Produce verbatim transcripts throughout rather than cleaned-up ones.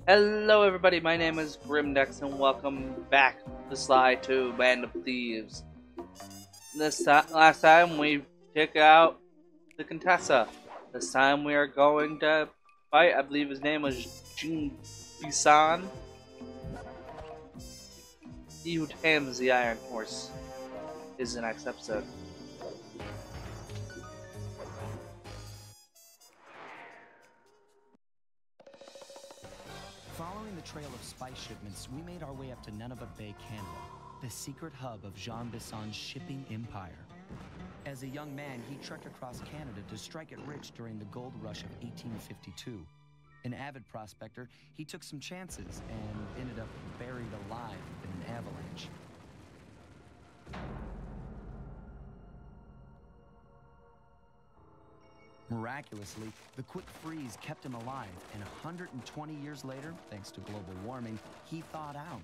Hello everybody, my name is Grimm and welcome back to Slide two Band of Thieves. This ti- last time we took out the Contessa. This time we are going to fight, I believe his name was Jin Bisan. He who tames the Iron Horse is the next episode. Following the trail of spice shipments, we made our way up to Nunavut Bay, Canada, the secret hub of Jean Bison's shipping empire. As a young man, he trekked across Canada to strike it rich during the gold rush of eighteen fifty-two. An avid prospector, he took some chances and ended up buried alive in an avalanche. Miraculously, the quick freeze kept him alive, and one hundred twenty years later, thanks to global warming, he thawed out.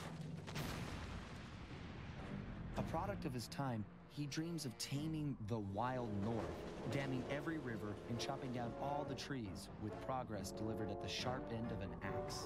A product of his time, he dreams of taming the wild north, damming every river and chopping down all the trees, with progress delivered at the sharp end of an axe.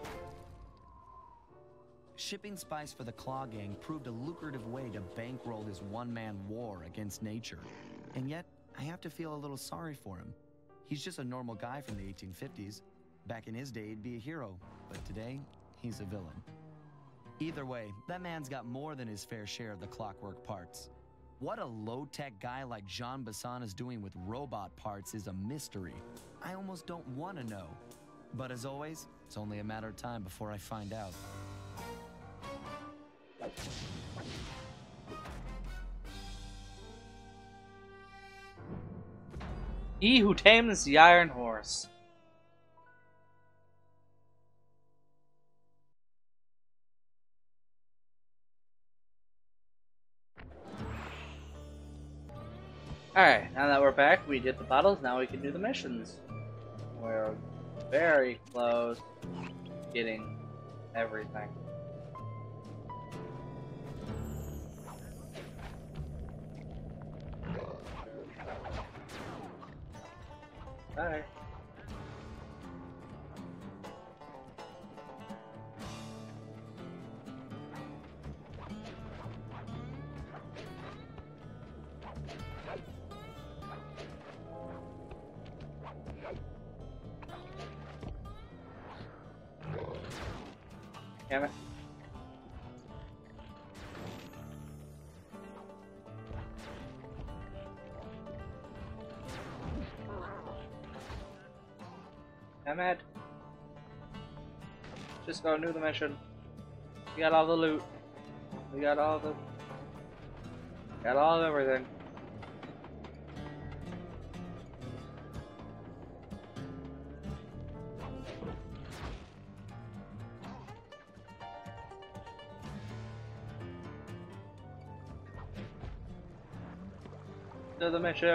Shipping spice for the Claw Gang proved a lucrative way to bankroll his one-man war against nature. And yet, I have to feel a little sorry for him. He's just a normal guy from the eighteen fifties. Back in his day, he'd be a hero, but today, he's a villain. Either way, that man's got more than his fair share of the clockwork parts. What a low-tech guy like Jean Bisson is doing with robot parts is a mystery. I almost don't want to know. But as always, it's only a matter of time before I find out. He who tames the Iron Horse. Alright, now that we're back, we did the battles, now we can do the missions. We're very close to getting everything. Bye. Damn it. Damn it. Just go do the mission. We got all the loot. We got all the... Got all of everything. Do the mission.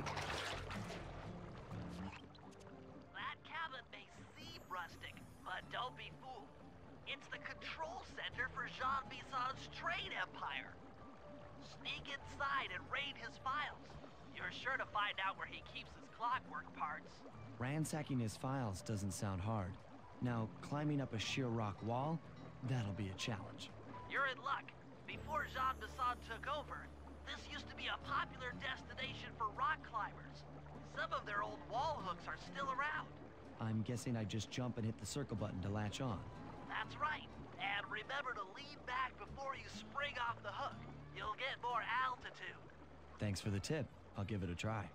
That cabin may seem rustic, but don't be fooled. It's the control center for Jean Bison's trade empire. Sneak inside and raid his files. You're sure to find out where he keeps his clockwork parts. Ransacking his files doesn't sound hard. Now, climbing up a sheer rock wall, that'll be a challenge. You're in luck. Before Jean Bisson took over, this used to be a popular destination for rock climbers. Some of their old wall hooks are still around. I'm guessing I just jump and hit the circle button to latch on. That's right. And remember to lean back before you spring off the hook. You'll get more altitude. Thanks for the tip. I'll give it a try.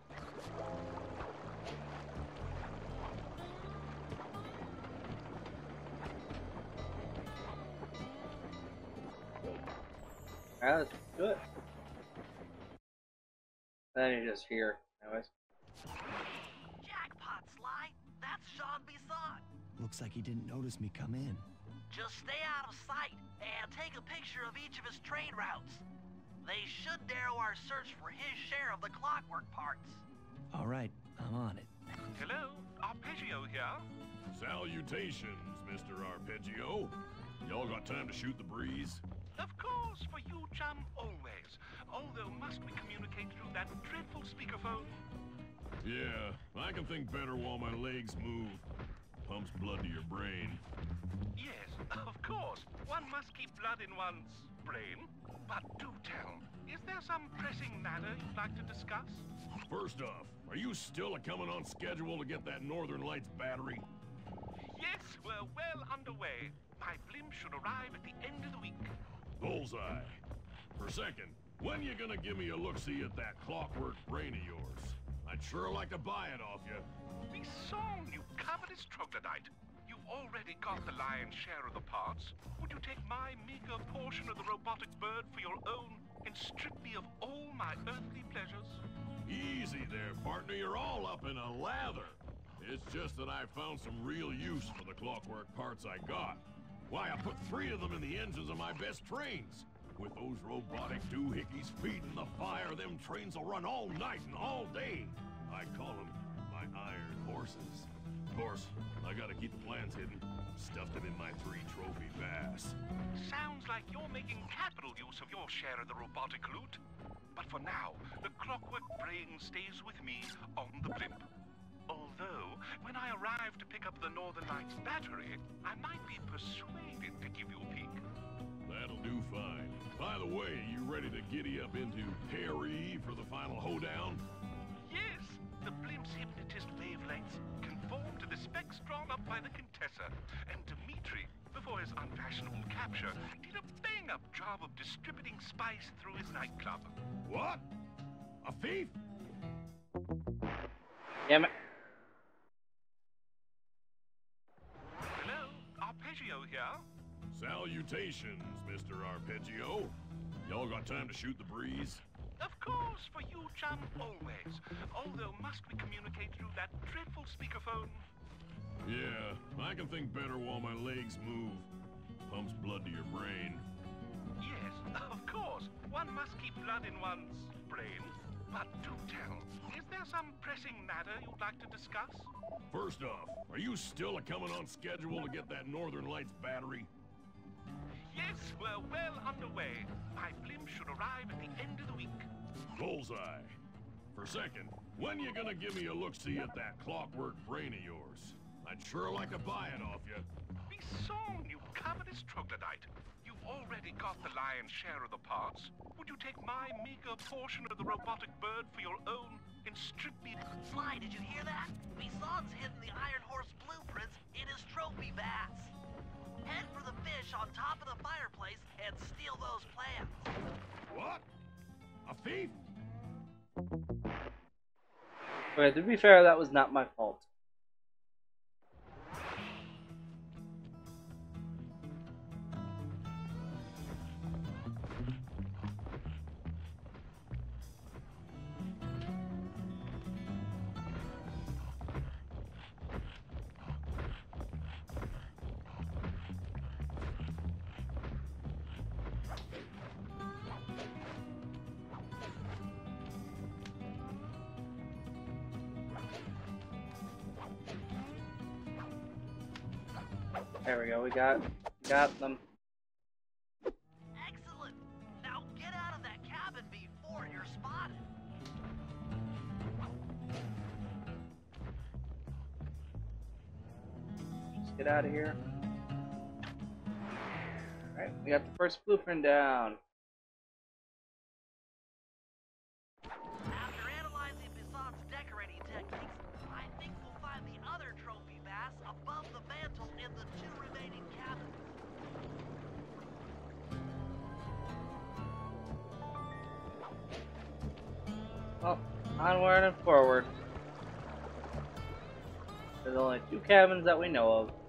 Alright, let's do it. Then you're just here, anyways. Jackpot, Sly. That's Jean Bisson. Looks like he didn't notice me come in. Just stay out of sight and take a picture of each of his trade routes. They should narrow our search for his share of the clockwork parts. All right, I'm on it. Hello, Arpeggio here. Salutations, Mister Arpeggio. Y'all got time to shoot the breeze? Of course, for you, chum, always. Although, must we communicate through that dreadful speakerphone? Yeah, I can think better while my legs move. pumps blood to your brain. Yes, of course. One must keep blood in one's brain. But do tell, is there some pressing matter you'd like to discuss? First off, are you still a coming on schedule to get that Northern Lights battery? Yes, we're well underway. My blimp should arrive at the end of the week. Bullseye. For second, when you gonna give me a look-see at that clockwork brain of yours? I'd sure like to buy it off you. Be song, you covetous troglodyte. You've already got the lion's share of the parts. Would you take my meager portion of the robotic bird for your own and strip me of all my earthly pleasures? Easy there, partner. You're all up in a lather. It's just that I found some real use for the clockwork parts I got. Why, I put three of them in the engines of my best trains. With those robotic doohickeys feeding the fire, them trains will run all night and all day. I call them my iron horses. Of course, I gotta keep the plans hidden. Stuffed them in my three trophy bass. Sounds like you're making capital use of your share of the robotic loot. But for now, the clockwork brain stays with me on the blimp. Although, when I arrive to pick up the Northern Lights battery, I might be persuaded to give you a peek. That'll do fine. By the way, you ready to giddy up into Perry for the final hoedown? Yes, the blimp's hypnotist wavelengths conform to the specs drawn up by the Contessa, and Dimitri, before his unfashionable capture, did a bang-up job of distributing spice through his nightclub. What? A thief? Damn it. Hello, Arpeggio here. Salutations, Mister Arpeggio. Y'all got time to shoot the breeze? Of course, for you, chum, always. Although, must we communicate through that dreadful speakerphone? Yeah, I can think better while my legs move. Pumps blood to your brain. Yes, of course. One must keep blood in one's brain. But do tell, is there some pressing matter you'd like to discuss? First off, are you still a coming on schedule to get that Northern Lights battery? Yes, we're well underway. My blimp should arrive at the end of the week. Bullseye. For second, when you gonna give me a look-see at that clockwork brain of yours? I'd sure like to buy it off you. Be song, you covetous troglodyte. You've already got the lion's share of the parts. Would you take my meager portion of the robotic bird for your own and strip me? Sly, did you hear that? Bison's hidden the Iron Horse blueprints in his trophy bass. Head for the fish on top of the fireplace and steal those plans. What? A thief? Okay, to be fair, that was not my fault. There we go, we got got them. Excellent. Now get out of that cabin before you're spotted. Let's get out of here. Alright, we got the first blueprint down. After analyzing Bison's decorating techniques, I think we'll find the other trophy bass above the mantle in the two remaining cabins. Well, onward and forward. There's only two cabins that we know of.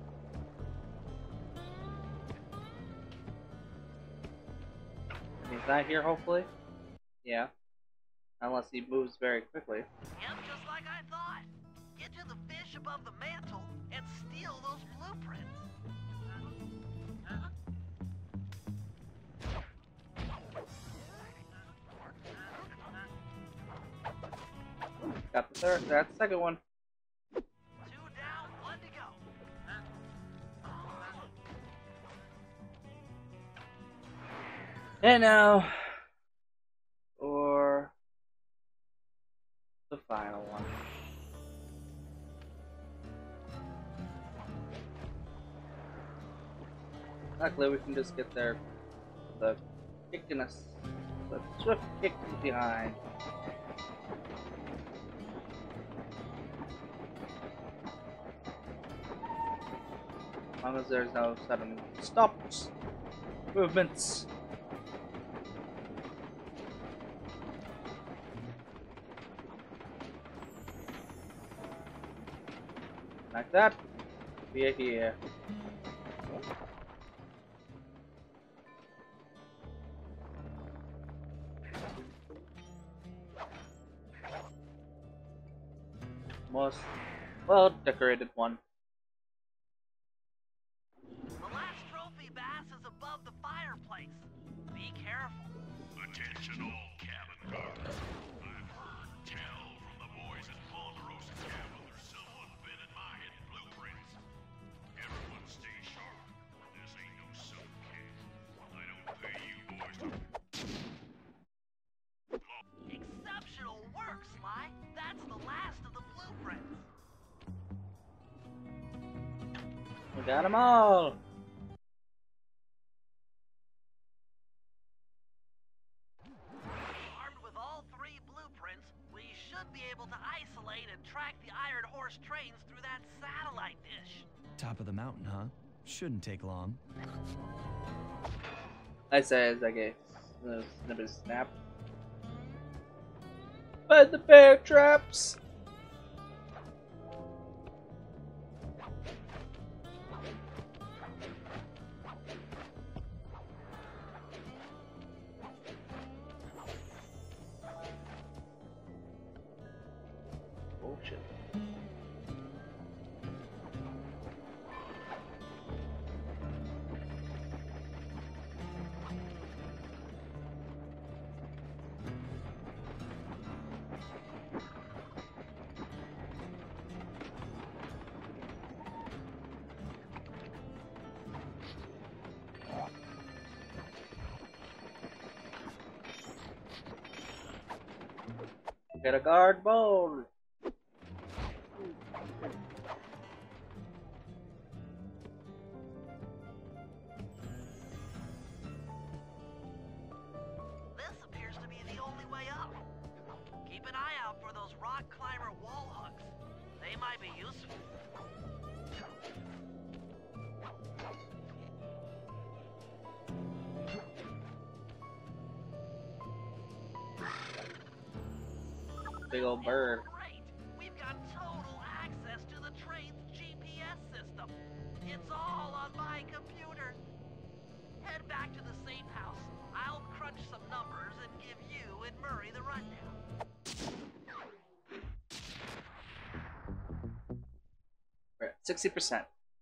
He's not here, hopefully. Yeah. Unless he moves very quickly. Yep, just like I thought. Get to the fish above the mantle and steal those blueprints. Got the third, that's the second one. Two down, one to go. And now for the final one. Luckily, we can just get there. The kicking us, the swift kick from behind. As long as there's no sudden stops, movements. Like that. We are here. Most well decorated one. The last trophy bass is above the fireplace. Be careful. Attention all cabin guards. I've heard tell from the boys at Ponderosa Cabin there's someone been in my hidden blueprints. Everyone stay sharp. This ain't no soap can. I don't pay you boys to... Exceptional work, Sly. That's the last of the blueprints. We got them all. Armed with all three blueprints, we should be able to isolate and track the Iron Horse trains through that satellite dish. Top of the mountain, huh? Shouldn't take long. I say as I get the snippet snap. But the bear traps. Bullshit. Get a guard bone. This appears to be the only way up. Keep an eye out for those rock climber wall hooks. They might be useful. Big old bird. Great! We've got total access to the train's G P S system. It's all on my computer. Head back to the safe house. I'll crunch some numbers and give you and Murray the rundown. We're at sixty percent.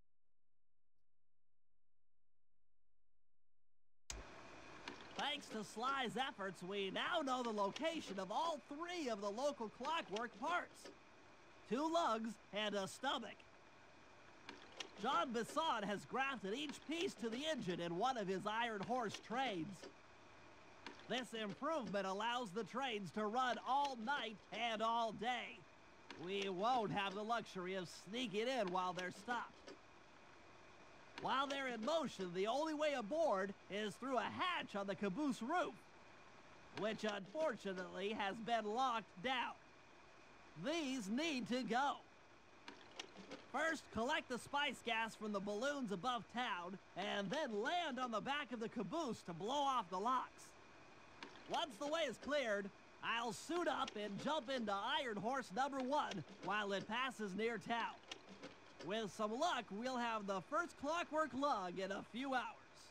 Thanks to Sly's efforts, we now know the location of all three of the local clockwork parts. Two lugs and a stomach. John Bisson has grafted each piece to the engine in one of his Iron Horse trains. This improvement allows the trains to run all night and all day. We won't have the luxury of sneaking in while they're stopped. While they're in motion, the only way aboard is through a hatch on the caboose roof, which unfortunately has been locked down. These need to go. First, collect the spice gas from the balloons above town, and then land on the back of the caboose to blow off the locks. Once the way is cleared, I'll suit up and jump into Iron Horse number one while it passes near town. With some luck, we'll have the first clockwork lug in a few hours.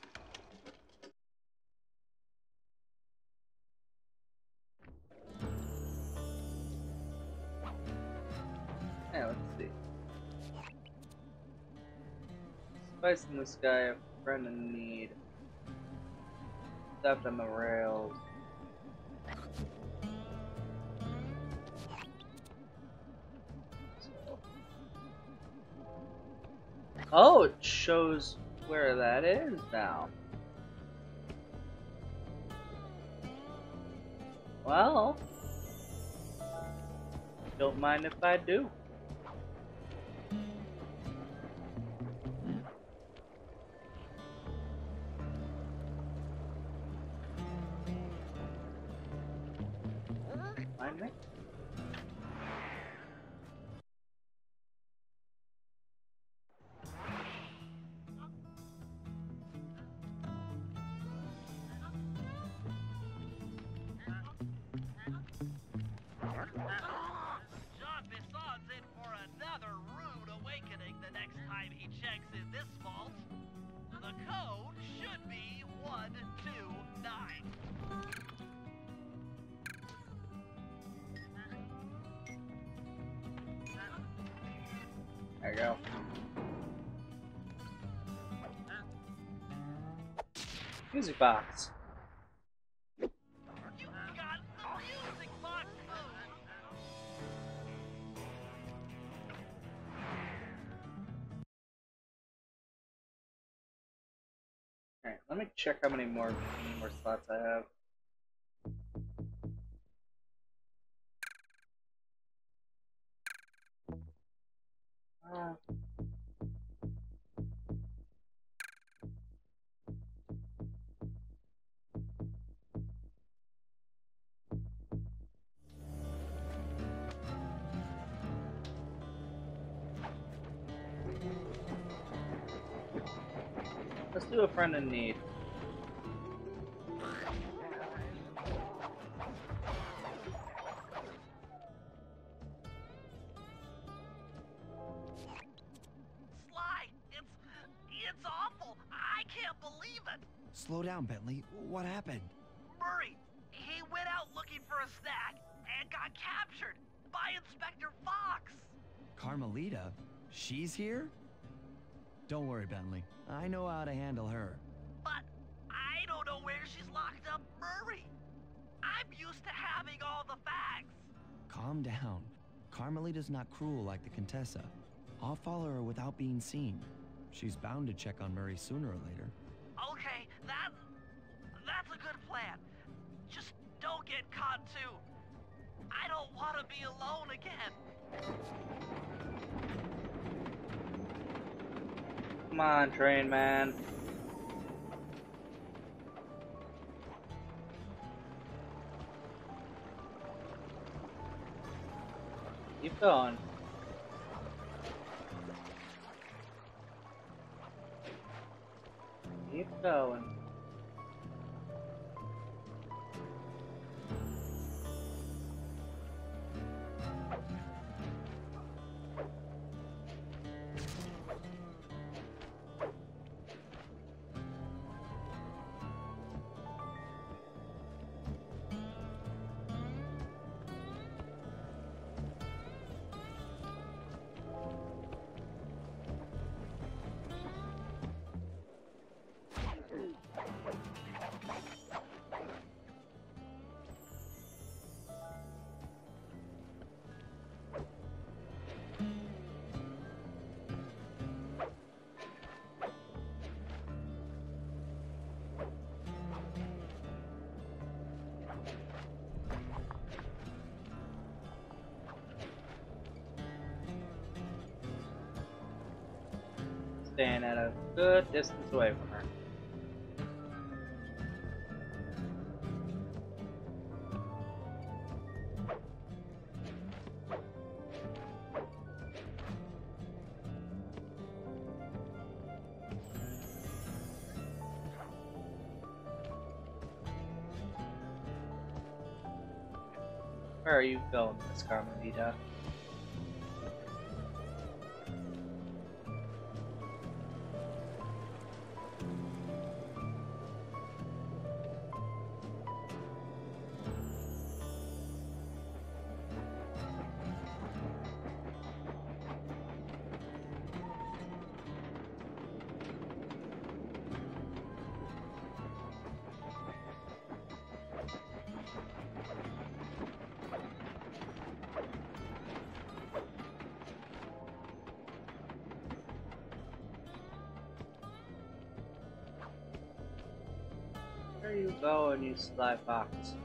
Yeah, let's see. Spice in the sky, a friend in need. Stuff on the rails. Oh, it shows where that is now. Well, don't mind if I do. we go. Music box. You got the music box! Alright, let me check how many more more slots I have. Uh, let's do a friend in need. Sly, it's... it's awful! I can't believe it! Slow down, Bentley. What happened? Murray, he went out looking for a snack and got captured by Inspector Fox! Carmelita? She's here? Don't worry, Bentley. I know how to handle her. But I don't know where she's locked up Murray! I'm used to having all the facts! Calm down. Carmelita's not cruel like the Contessa. I'll follow her without being seen. She's bound to check on Murray sooner or later. Okay, that... that's a good plan. Just don't get caught too. I don't want to be alone again. Come on, train man. Keep going. Keep going. Staying at a good distance away from her. Where are you going, Miss Carmelita? Where you going, you sly fox?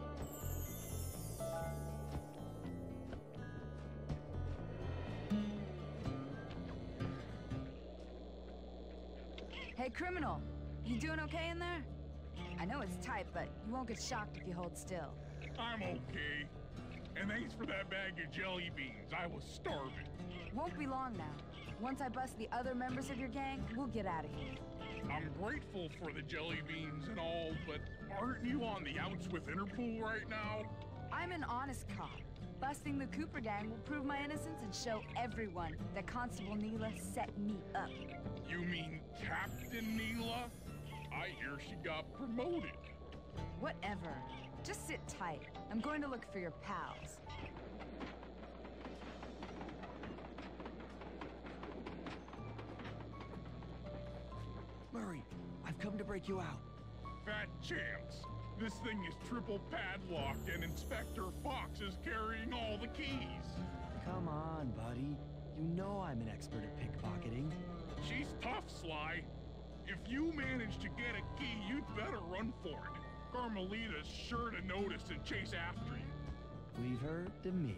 Hey, criminal. You doing okay in there? I know it's tight, but you won't get shocked if you hold still. I'm okay. And thanks for that bag of jelly beans. I was starving. Won't be long now. Once I bust the other members of your gang, we'll get out of here. I'm grateful for the jelly beans and all, but aren't you on the outs with Interpol right now? I'm an honest cop. Busting the Cooper gang will prove my innocence and show everyone that Constable Neela set me up. You mean Captain Neela? I hear she got promoted. Whatever. Just sit tight. I'm going to look for your pals. hurry. I've come to break you out. Fat chance. This thing is triple padlocked and Inspector Fox is carrying all the keys. Come on, buddy. You know I'm an expert at pickpocketing. She's tough, Sly. If you manage to get a key, you'd better run for it. Carmelita's sure to notice and chase after you. Leave her to me.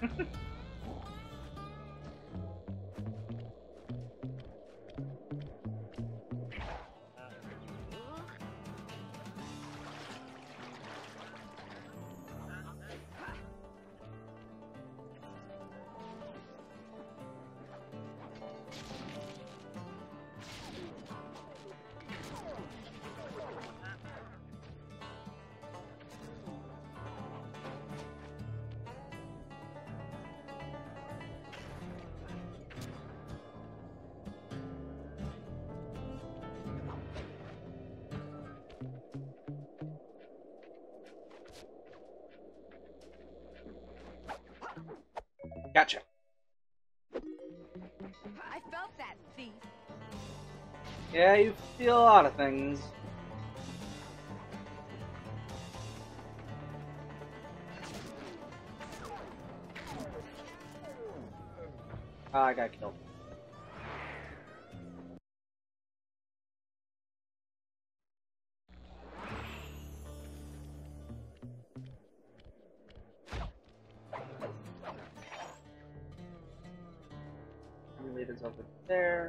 Gotcha. I felt that, thief. Yeah, you feel a lot of things. Ah, I got killed. Leaders over there.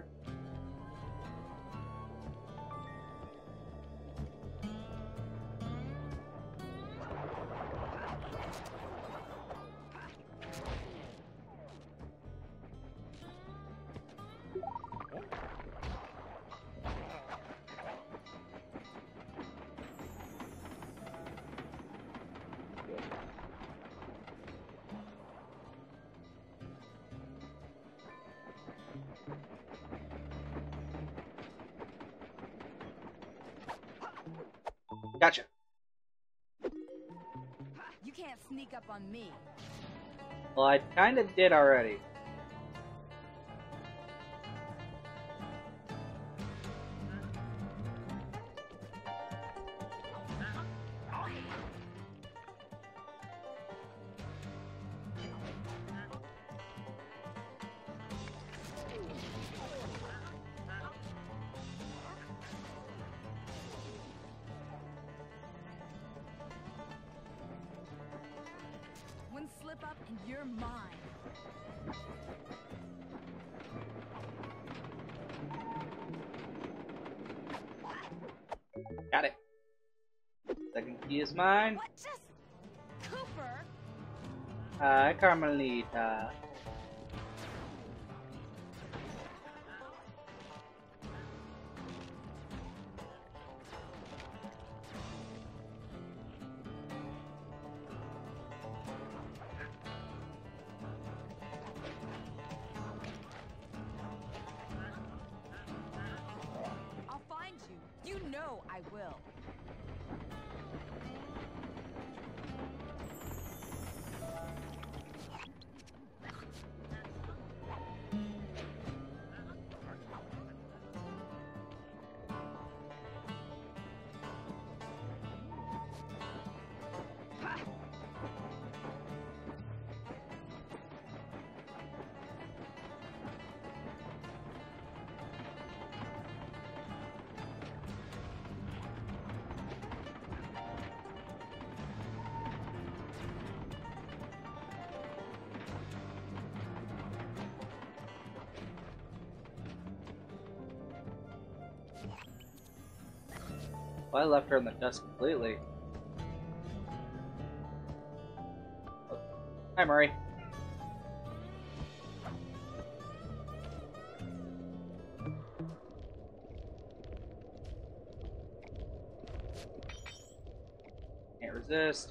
Gotcha. You can't sneak up on me. Well, I kinda did already. One slip up and you're mine. Got it. Second key is mine. What just... Cooper? Hi, Carmelita. I'll find you. You know I will. Well, I left her in the dust completely. Oh. Hi, Murray. Can't resist.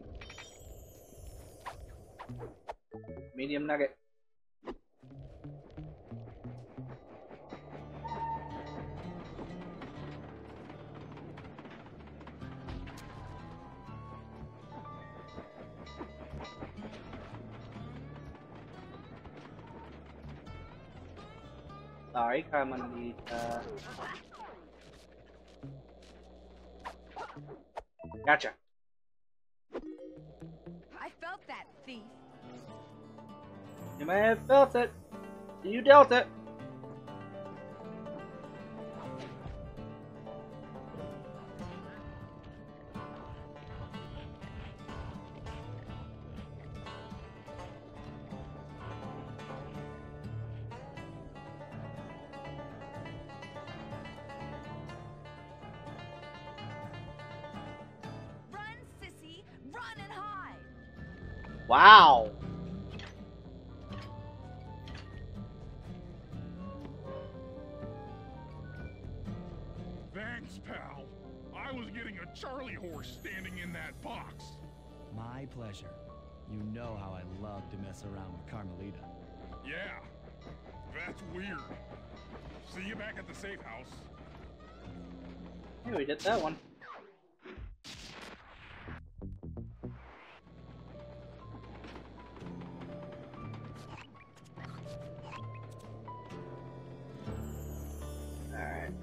Medium nugget. Sorry, Carmelita. Gotcha. I felt that, thief. You may have felt it. You dealt it. Run, sissy! Run and hide! Wow. Thanks, pal. I was getting a Charlie horse standing in that box. My pleasure. You know how I love to mess around with Carmelita. Yeah, that's weird. See you back at the safe house. Hey, we did that one. Alright.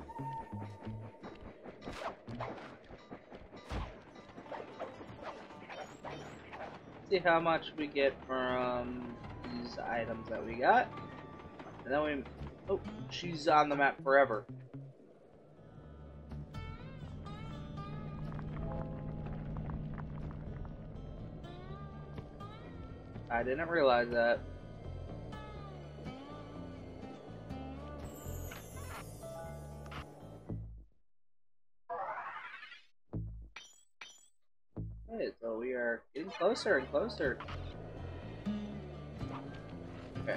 See how much we get from these items that we got. And then we... Oh, she's on the map forever. I didn't realize that. Okay, so we are getting closer and closer. Okay.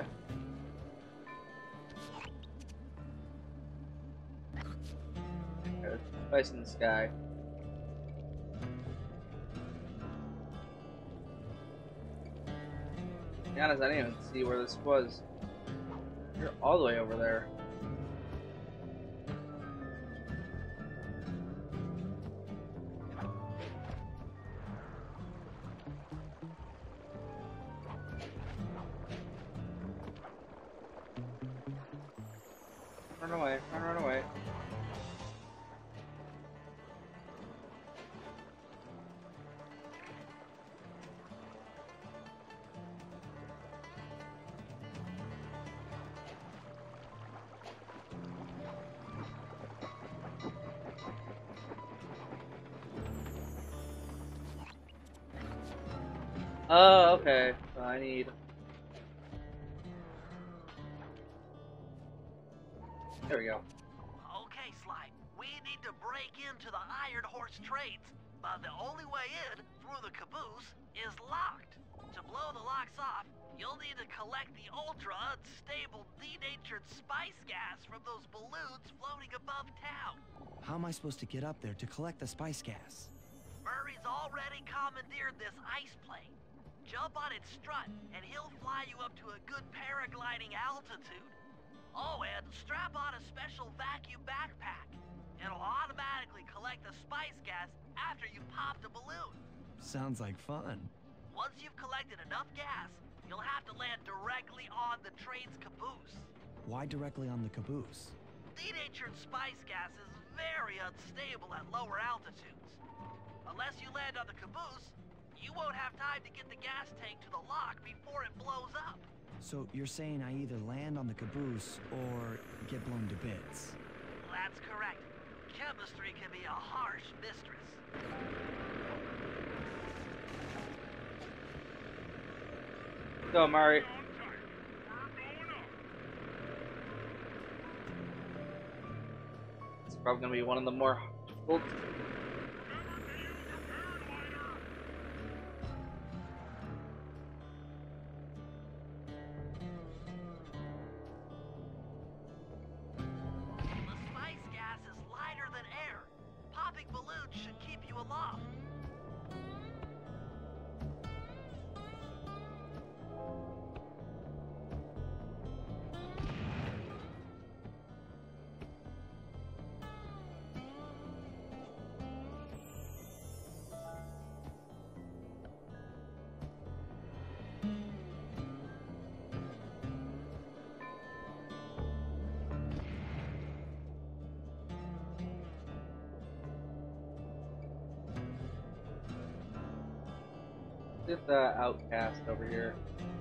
There's a place in the sky. To be honest, I didn't even see where this was. You're all the way over there. Run away, run, run away. Oh, okay. So I need... There we go. Okay, Sly, we need to break into the Iron Horse trades, but the only way in, through the caboose, is locked. To blow the locks off, you'll need to collect the ultra-unstable denatured spice gas from those balloons floating above town. How am I supposed to get up there to collect the spice gas? Murray's already commandeered this ice plane. Jump on its strut, and he'll fly you up to a good paragliding altitude. Oh, and strap on a special vacuum backpack. It'll automatically collect the spice gas after you've popped a balloon. Sounds like fun. Once you've collected enough gas, you'll have to land directly on the train's caboose. Why directly on the caboose? Denatured spice gas is very unstable at lower altitudes. Unless you land on the caboose, you won't have time to get the gas tank to the lock before it blows up. So you're saying I either land on the caboose or get blown to bits? That's correct. Chemistry can be a harsh mistress. Go, Murray. It's probably gonna be one of the more difficult. The spice gas is lighter than air. Popping balloons should keep you aloft. get the outcast over here.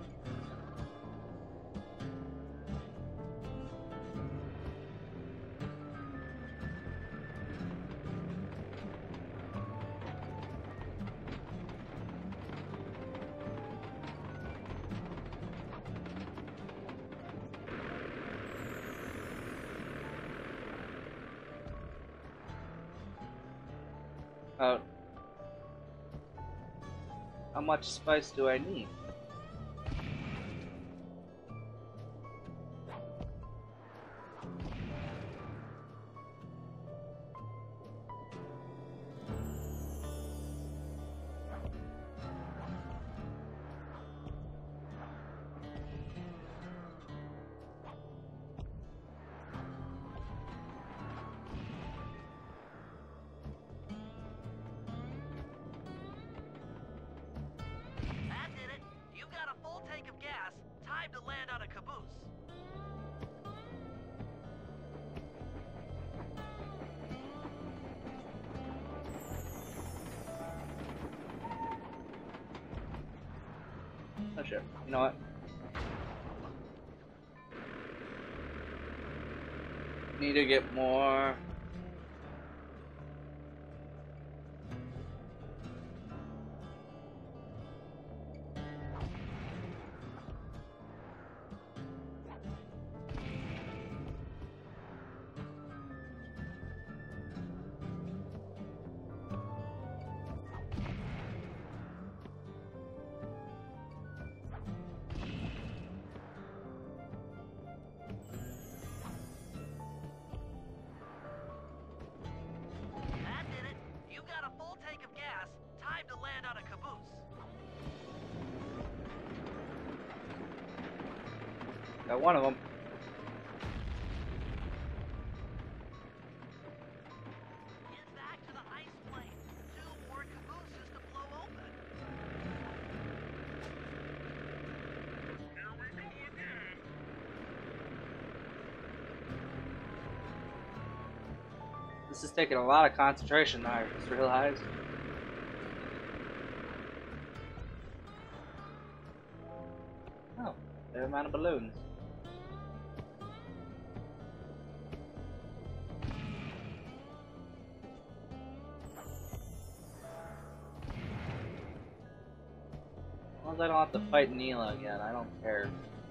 Oh. How much spice do I need? Oh shit. You know what? Need to get more. Got one of them. Get back to the ice plane. Two more cabooses to blow open. Here we go again. This is taking a lot of concentration, I just realized. Oh, fair amount of balloons. As long as I don't have to fight Neela again, I don't care.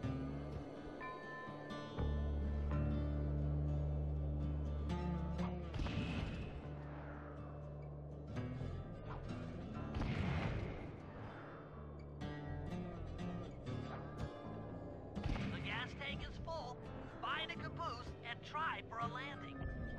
The gas tank is full. Find a caboose and try for a landing.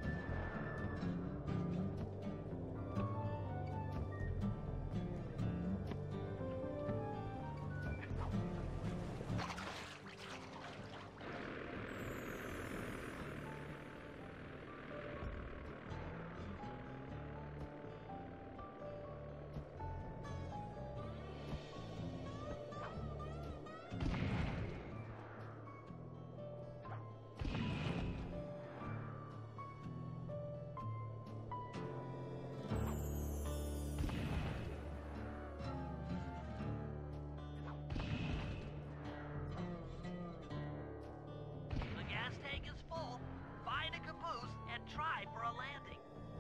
The gas tank is full. Find a caboose and try for a landing.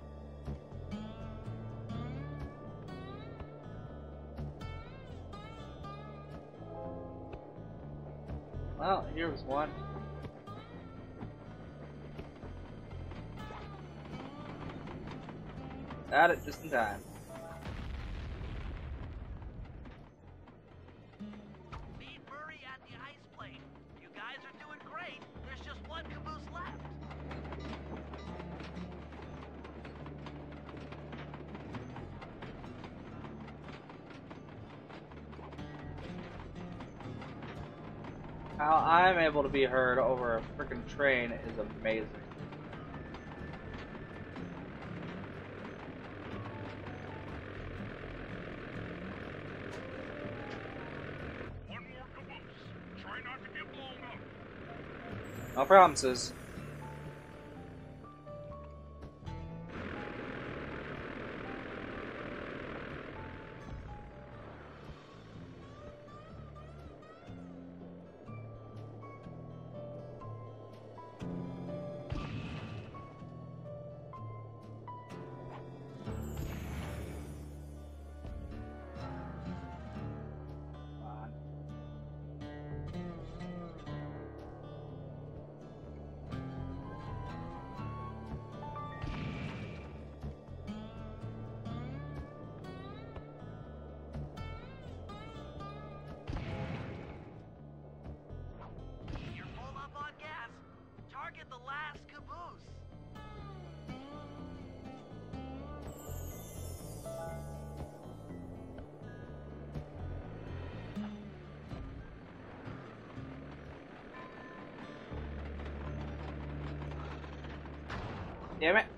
Well, here's one. Got it just in time. Meet Murray at the ice plane. You guys are doing great. There's just one caboose left. How I'm able to be heard over a freaking train is amazing. One more caboose. Try not to get blown up. No promises. Damn it.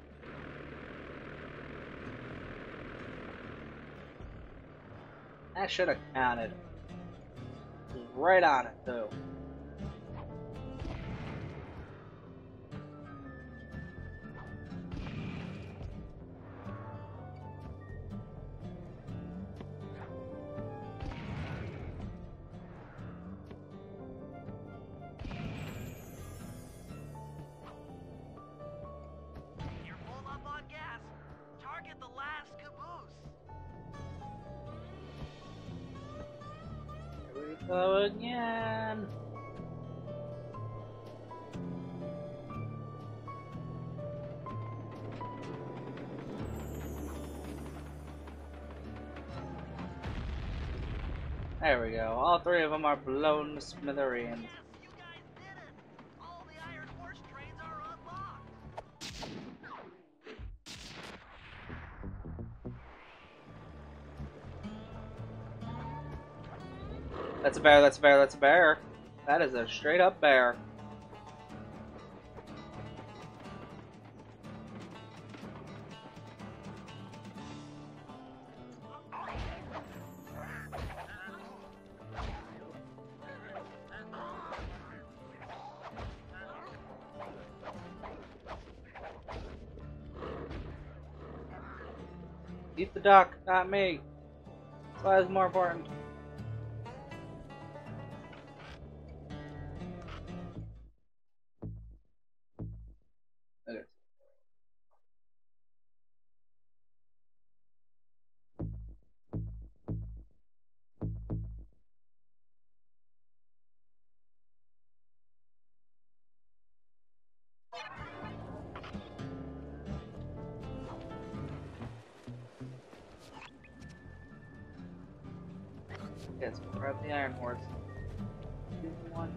That should have counted. It was right on it, too. You're full up on gas. Target the last caboose. Here we go again. There we go. All three of them are blown to smithereens. Yes, you guys did it. All the Iron Horse trains are unlocked. That's a bear, that's a bear, that's a bear. That is a straight up bear. Eat the duck, not me. Size is more important. Okay. Yes, grab the Iron Horse. Give me one.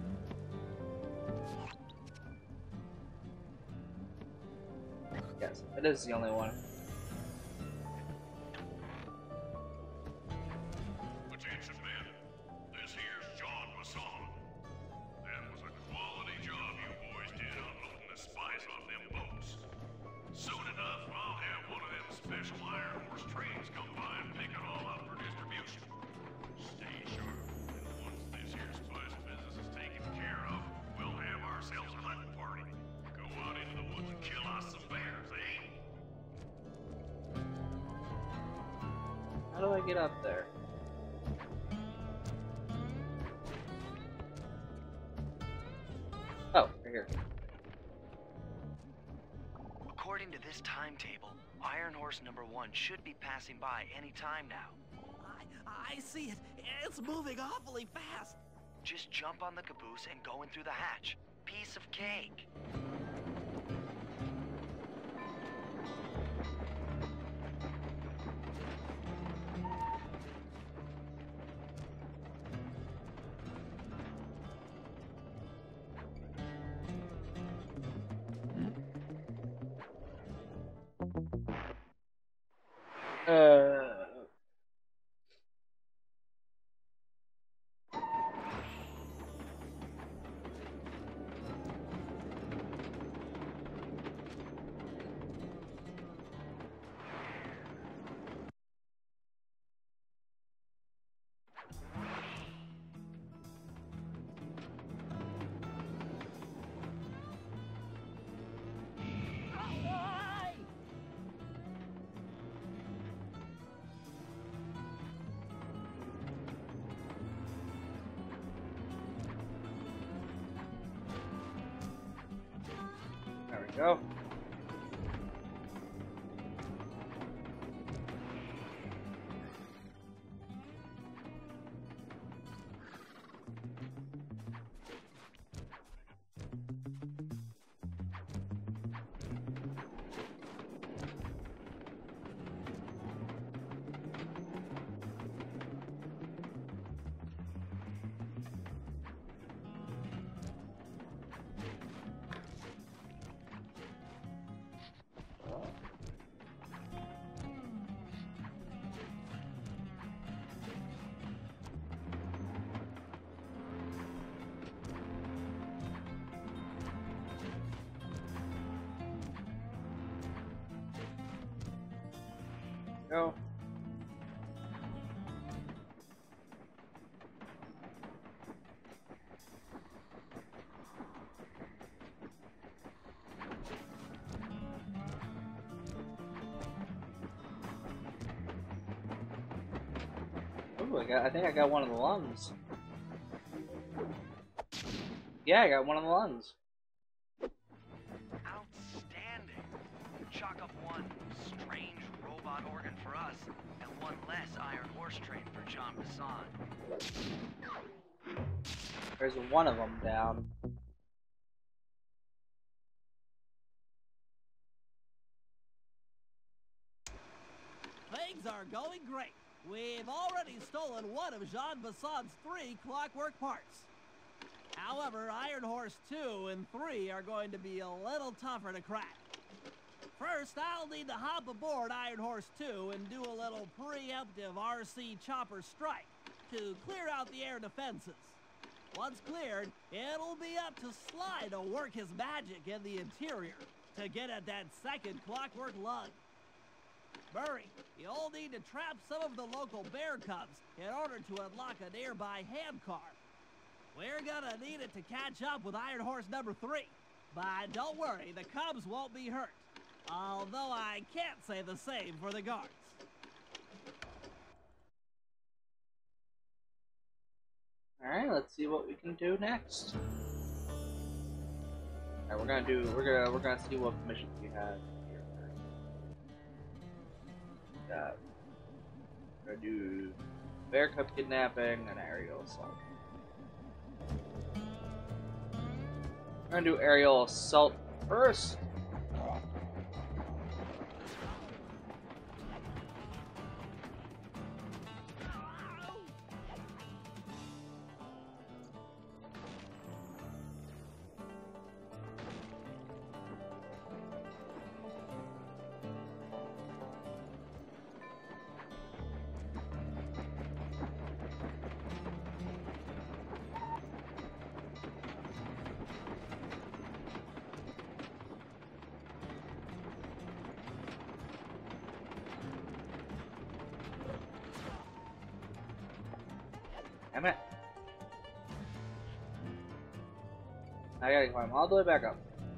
Yes, it is the only one. Attention, men. This here's John Masson. That was a quality job you boys did unloading the spice off them boats. Soon enough, I'll have one of them special Iron Horse trains come by and pick it all up for distribution. Stay sharp, and once this here spice business is taken care of, we'll have ourselves a hunting party. Go out into the woods and kill us some bears, eh? How do I get up there? Oh, right here. According to this timetable, Iron Horse number one should be passing by any time now. I, I see it. It's moving awfully fast. Just jump on the caboose and go in through the hatch. Piece of cake. Uh. There we go. Go. Ooh, I got. I think I got one of the lungs. Yeah, I got one of the lungs. Outstanding. Chalk up one strange robot organ for us, and one less Iron Horse train for John Bassan. There's one of them down. Things are going great. We've already stolen one of Jean Bassan's three clockwork parts. However, Iron Horse two and three are going to be a little tougher to crack. First, I'll need to hop aboard Iron Horse two and do a little preemptive R C chopper strike to clear out the air defenses. Once cleared, it'll be up to Sly to work his magic in the interior to get at that second clockwork lung. Murray, you'll need to trap some of the local bear cubs in order to unlock a nearby hand car. We're gonna need it to catch up with Iron Horse number three. But don't worry, the cubs won't be hurt. Although I can't say the same for the guards. Alright, let's see what we can do next. Alright, we're gonna do we're gonna we're gonna see what missions we have here first. Got we're gonna do bear cub kidnapping and aerial assault. We're gonna do aerial assault first. Damn it. I gotta climb all the way back up.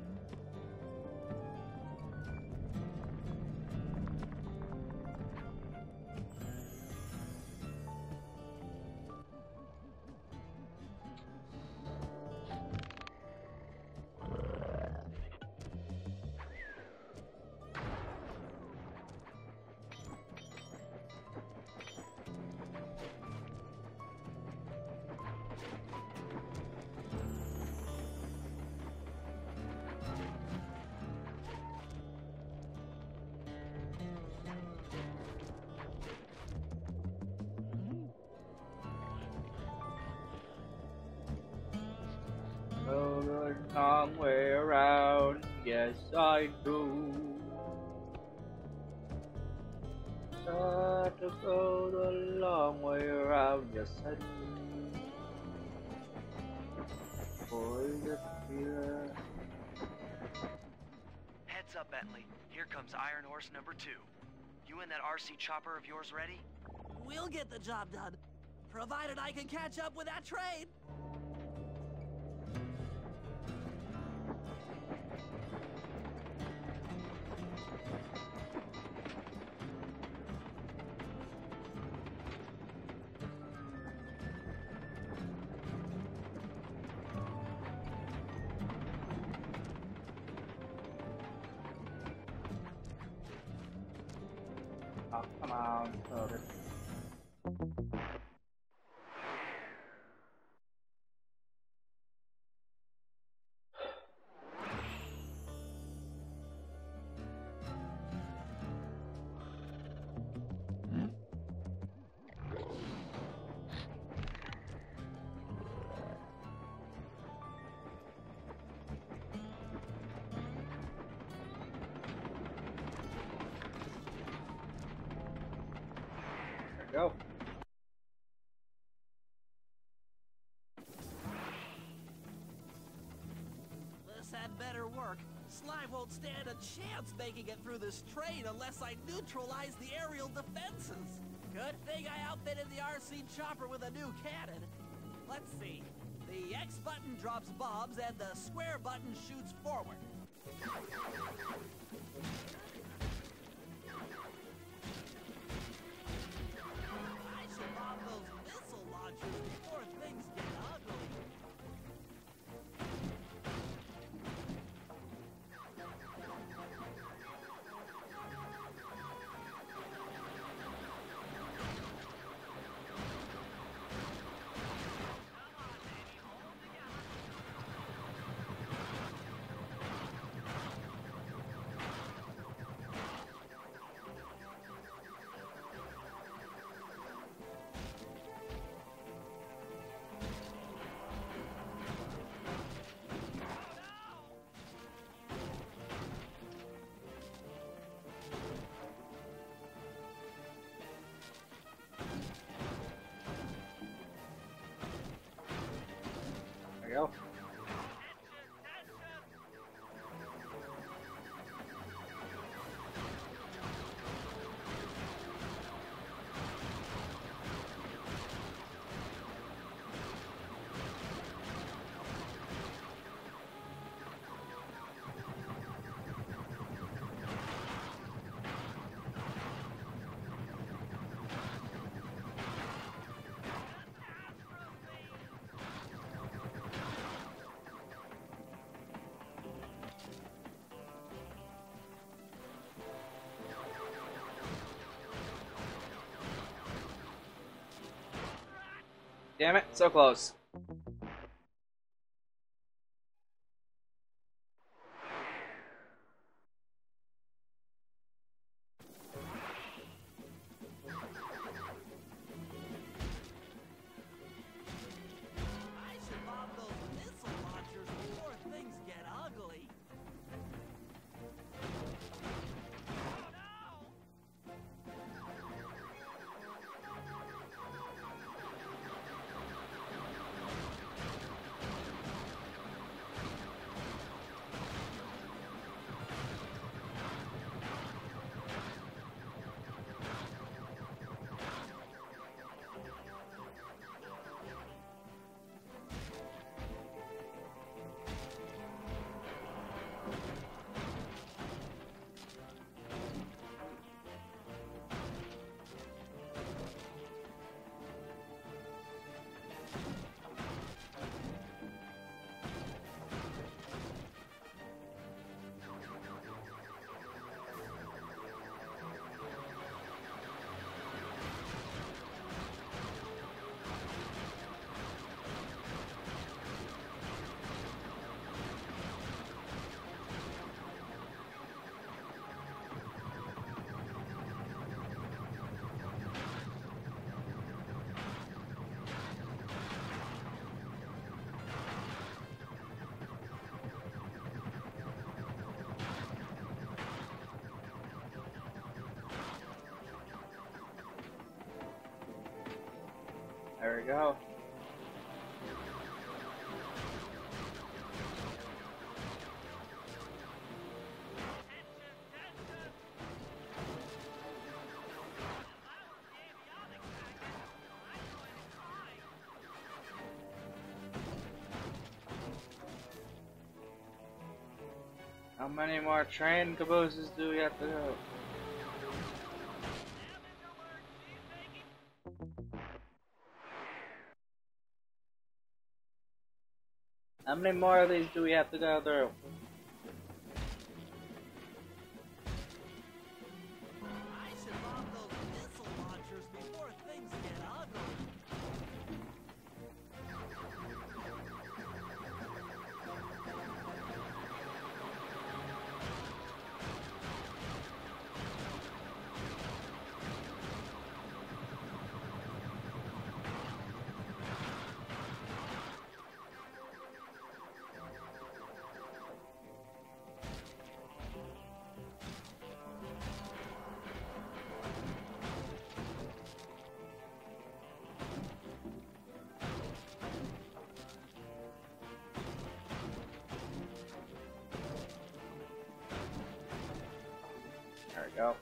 Go the long way around, yes I do. Got to go the long way around, yes I do. Boy, the fear. Heads up, Bentley. Here comes Iron Horse number two. You and that R C chopper of yours ready? We'll get the job done, provided I can catch up with that train. Oh, come on, load it. Go. This had better work. Sly won't stand a chance making it through this train unless I neutralize the aerial defenses. Good thing I outfitted the R C chopper with a new cannon. Let's see. The X button drops bombs and the square button shoots forward. I should bomb those missile launchers before things get ugly. There you go. Damn it, so close. I should bomb those missile launchers before things get ugly. Oh no! There we go. How many more train cabooses do we have to go? How many more of these do we have to go through? I should bomb those missile launchers before things get ugly. we go.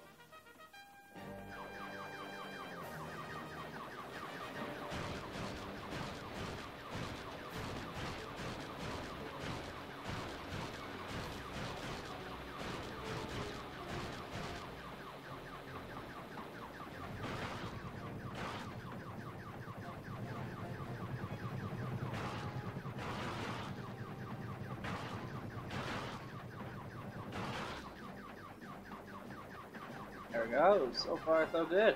There we go. So far, so good.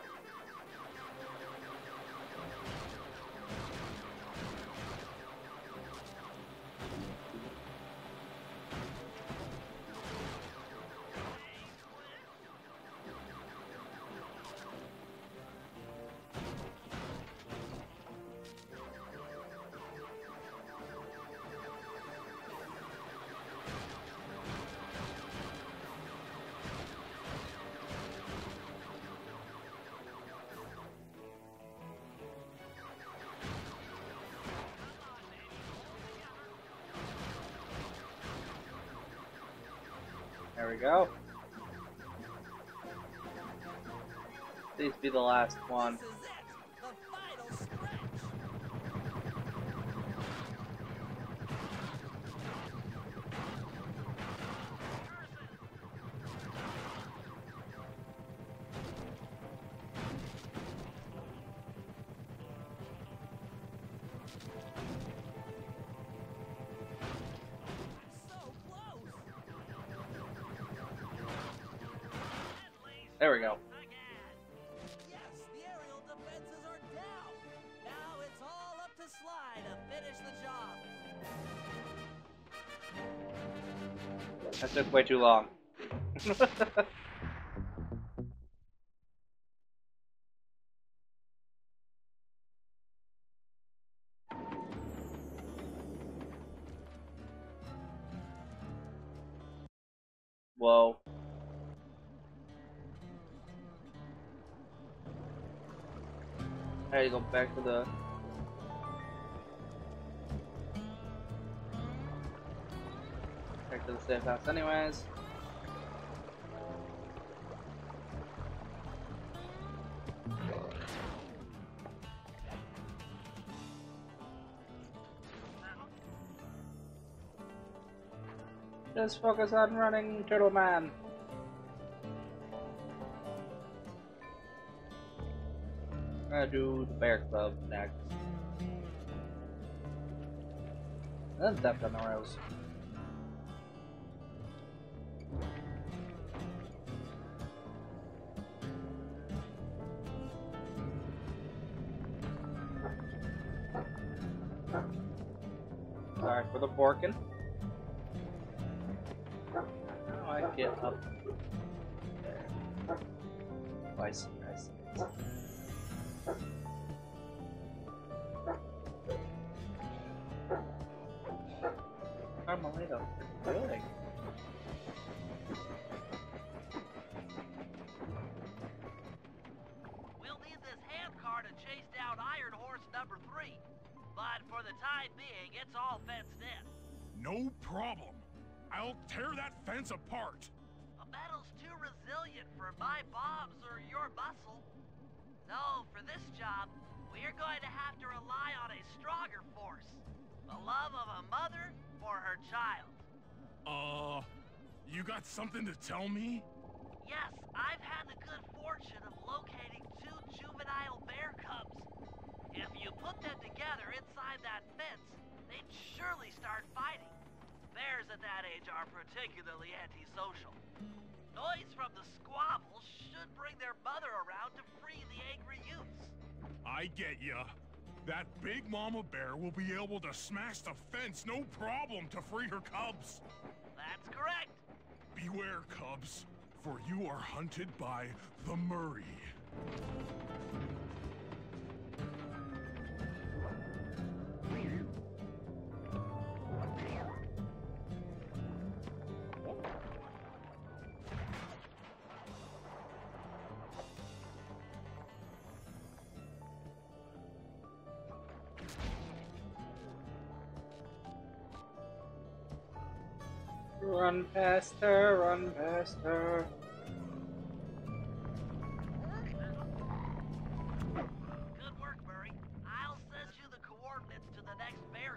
There we go. Please be the last one. This is it, the final stretch. There we go. Yes, the aerial defenses are down. Now it's all up to Sly to finish the job. That took way too long. Whoa. I gotta go back to the... Back to the safe house anyways. Just focus on running, Turtle Man. I'm gonna do the Bear Club next. Then Theft on the Rails. Sorry for the porkin'. How do I get up there? Twice, nice. Carmelita, really? We'll need this hand car to chase down Iron Horse number three. But for the time being, it's all fenced in. No problem. I'll tear that fence apart. A metal's too resilient for my bombs or your muscle. No, for this job, we're going to have to rely on a stronger force. The love of a mother for her child. Uh, you got something to tell me? Yes, I've had the good fortune of locating two juvenile bear cubs. If you put them together inside that fence, they'd surely start fighting. Bears at that age are particularly antisocial. Noise from the squabbles should bring their mother around to free the angry youths. I get ya. That big mama bear will be able to smash the fence no problem to free her cubs. That's correct. Beware, cubs, for you are hunted by the Murray. Run past her, run past her.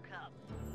cub.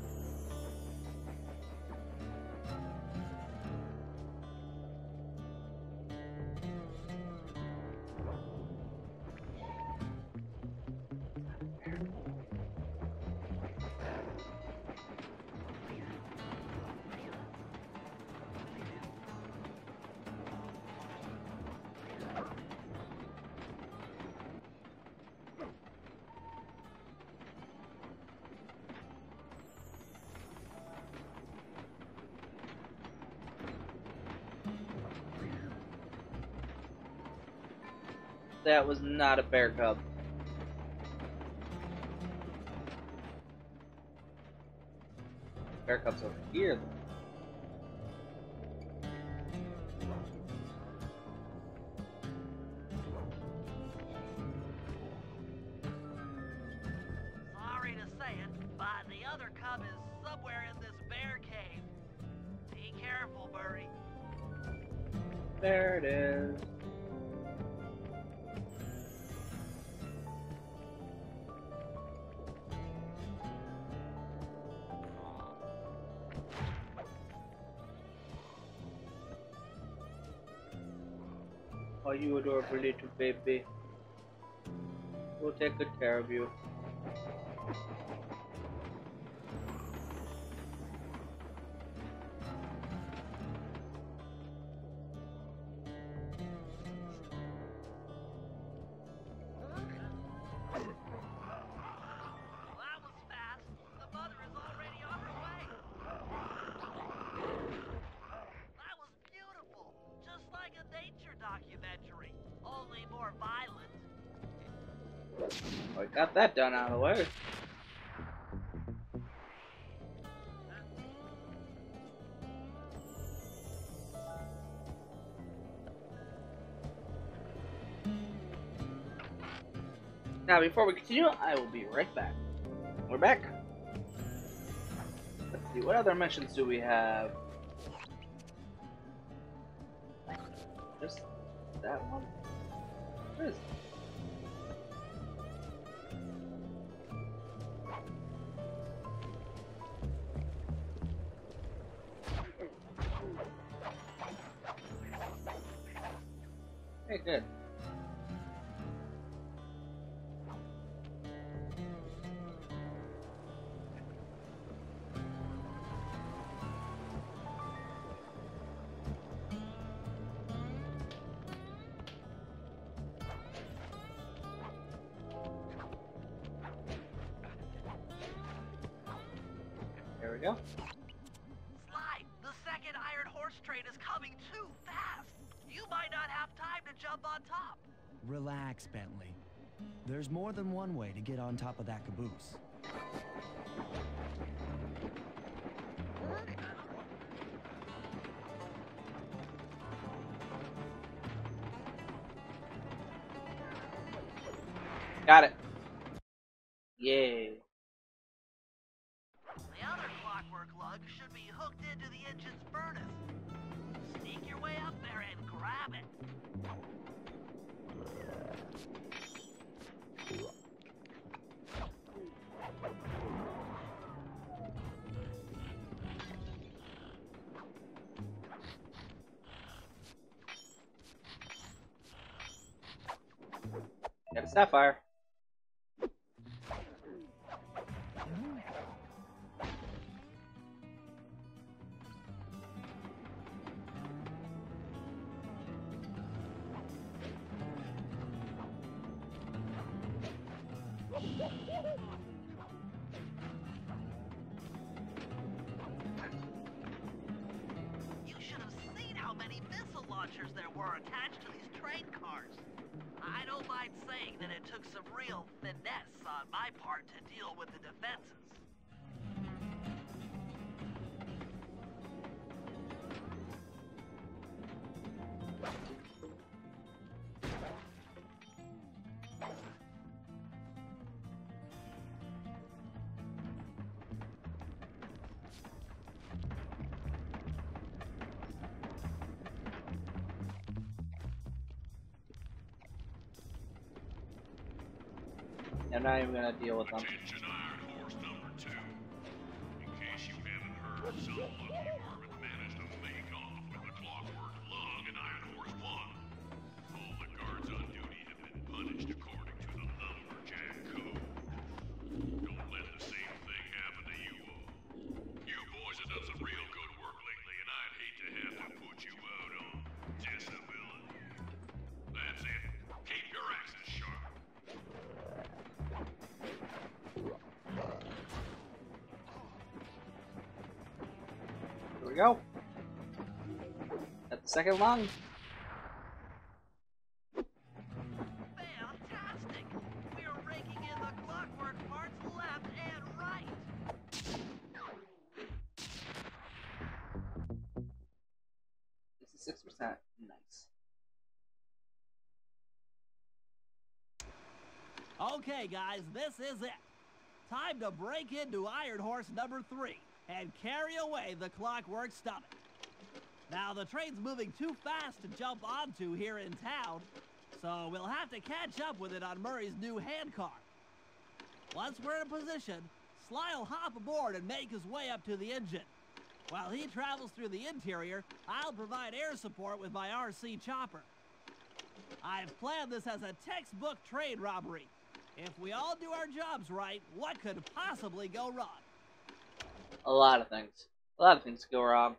That was not a bear cub. Bear cub's over here, though. Sorry to say it, but the other cub is somewhere in this bear cave. Be careful, Murray. There it is. Oh, you adorable little baby. We'll take good care of you. Well, that was fast. The mother is already on her way. That was beautiful. Just like a nature documentary. Only more violent. I got that done out of the way. Now, before we continue, I will be right back. We're back. Let's see, what other missions do we have? Just that one? What is it? Hey, good. There we go. Sly, the second iron horse train is coming too fast. You might not have time to jump on top. Relax, Bentley. There's more than one way to get on top of that caboose. Got it. Yay. The other clockwork lug should be hooked into the engine's furnace. Sneak your way up there and grab it. Got a sapphire. You should have seen how many missile launchers there were attached to these train cars. I don't mind saying that it took some real finesse on my part to deal with the defenses. I'm not even gonna deal with them. Attention Iron Horse number two. we go. Got the second lung. Fantastic! We're raking in the clockwork parts left and right. sixty-six percent. Nice. Okay, guys, this is it. Time to break into Iron Horse number three and carry away the clockwork stomach. Now, the train's moving too fast to jump onto here in town, so we'll have to catch up with it on Murray's new handcar. Once we're in position, Sly'll hop aboard and make his way up to the engine. While he travels through the interior, I'll provide air support with my R C chopper. I've planned this as a textbook train robbery. If we all do our jobs right, what could possibly go wrong? A lot of things. A lot of things go wrong.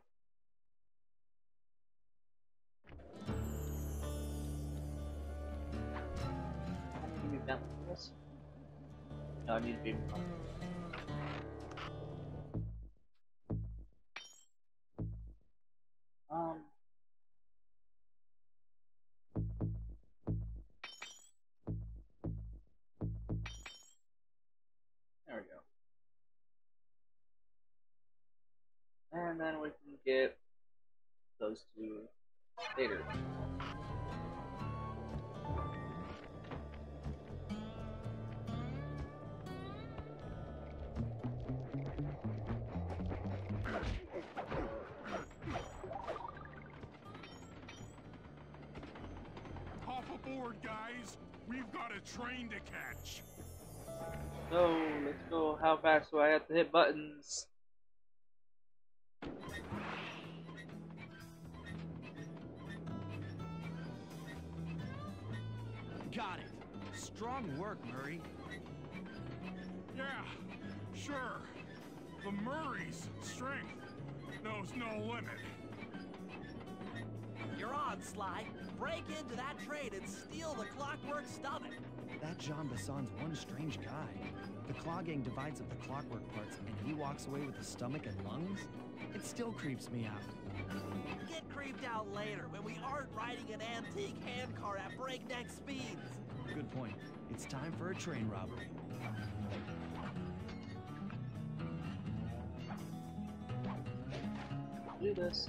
I need to be bent like this. No, I need to be. Um. There we go. And then we can get those two later. Hop aboard, guys. We've got a train to catch. So, let's go. How fast do I have to hit buttons? Got it. Strong work, Murray. Yeah, sure. The Murray's strength knows no limit. You're on, Sly. Break into that train and steal the clockwork stomach. That Jean Basson's one strange guy. The Claw Gang divides up the clockwork parts, and he walks away with the stomach and lungs? It still creeps me out. Get creeped out later when we aren't riding an antique handcar at breakneck speeds. Good point. It's time for a train robbery. Do this.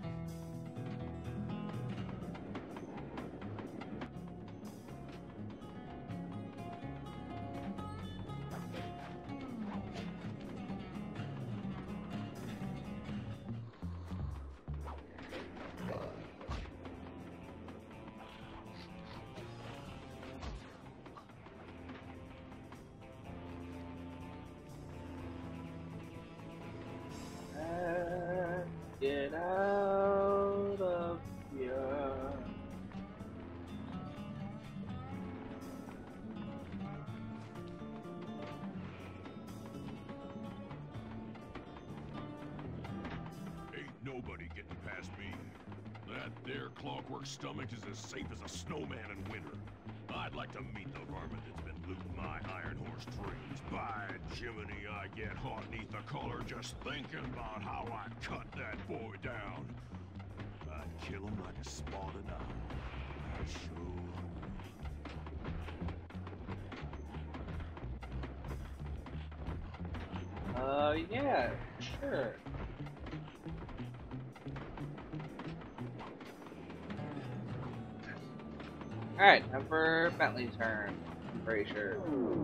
Get out of here. Ain't nobody getting past me. That there clockwork stomach is as safe as a snowman in winter. I'd like to meet the varmint that's been looting my Iron Horse trains. By Jiminy, I get hot neath the collar just thinking about how I cut that boy down. I'd kill him like a spotted owl. I sure would. Uh, yeah, sure. Alright, now for Bentley's turn. I'm pretty sure.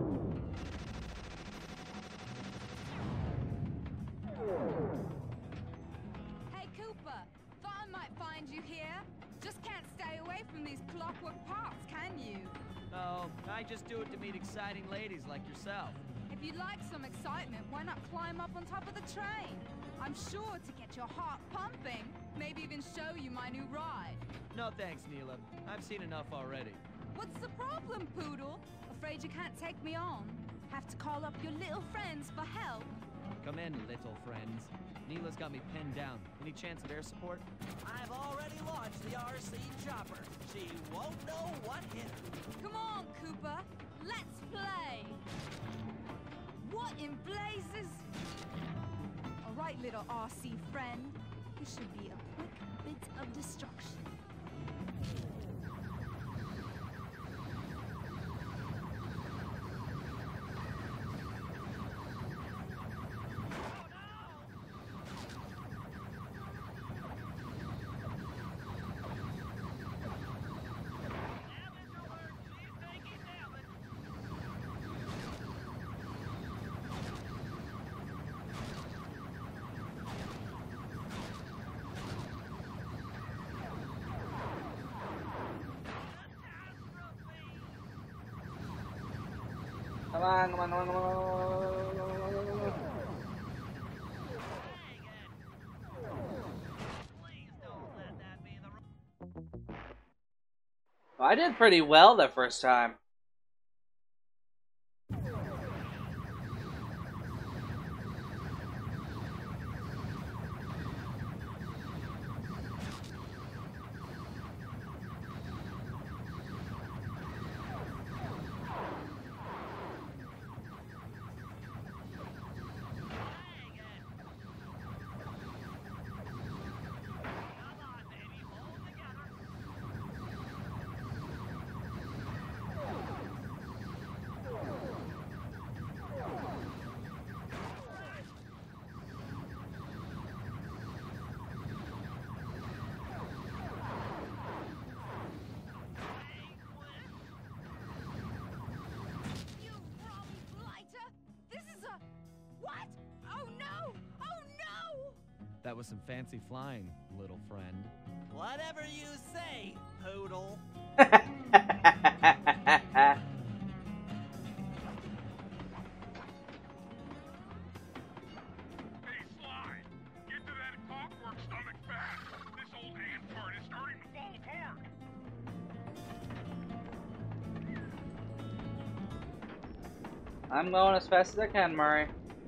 Hey, Cooper. Thought I might find you here. Just can't stay away from these clockwork parts, can you? Oh, I just do it to meet exciting ladies like yourself. If you'd like some excitement, why not climb up on top of the train? I'm sure to get your heart pumping. Maybe even show you my new ride. No thanks, Neela. I've seen enough already. What's the problem, Poodle? Afraid you can't take me on? Have to call up your little friends for help? Come in, little friends. Neela's got me pinned down. Any chance of air support? I've already launched the R C chopper. She won't know what hit her. Come on, Cooper. Let's play. What in blazes? All right, little R C friend. This should be a quick bit of destruction. Come on, come on, come on, come on, come on. Well, I did pretty well that first time. You wrong blighter! This is a... What? Oh no! Oh no! That was some fancy flying, little friend. Whatever you say, poodle. Hey, Sly, get to that clockwork stomach fast. This old ant part is starting to fall apart. I'm going as fast as I can, Murray.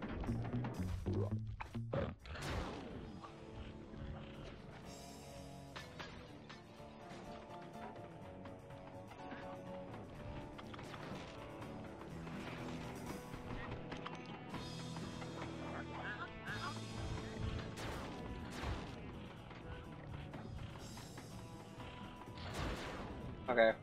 Okay.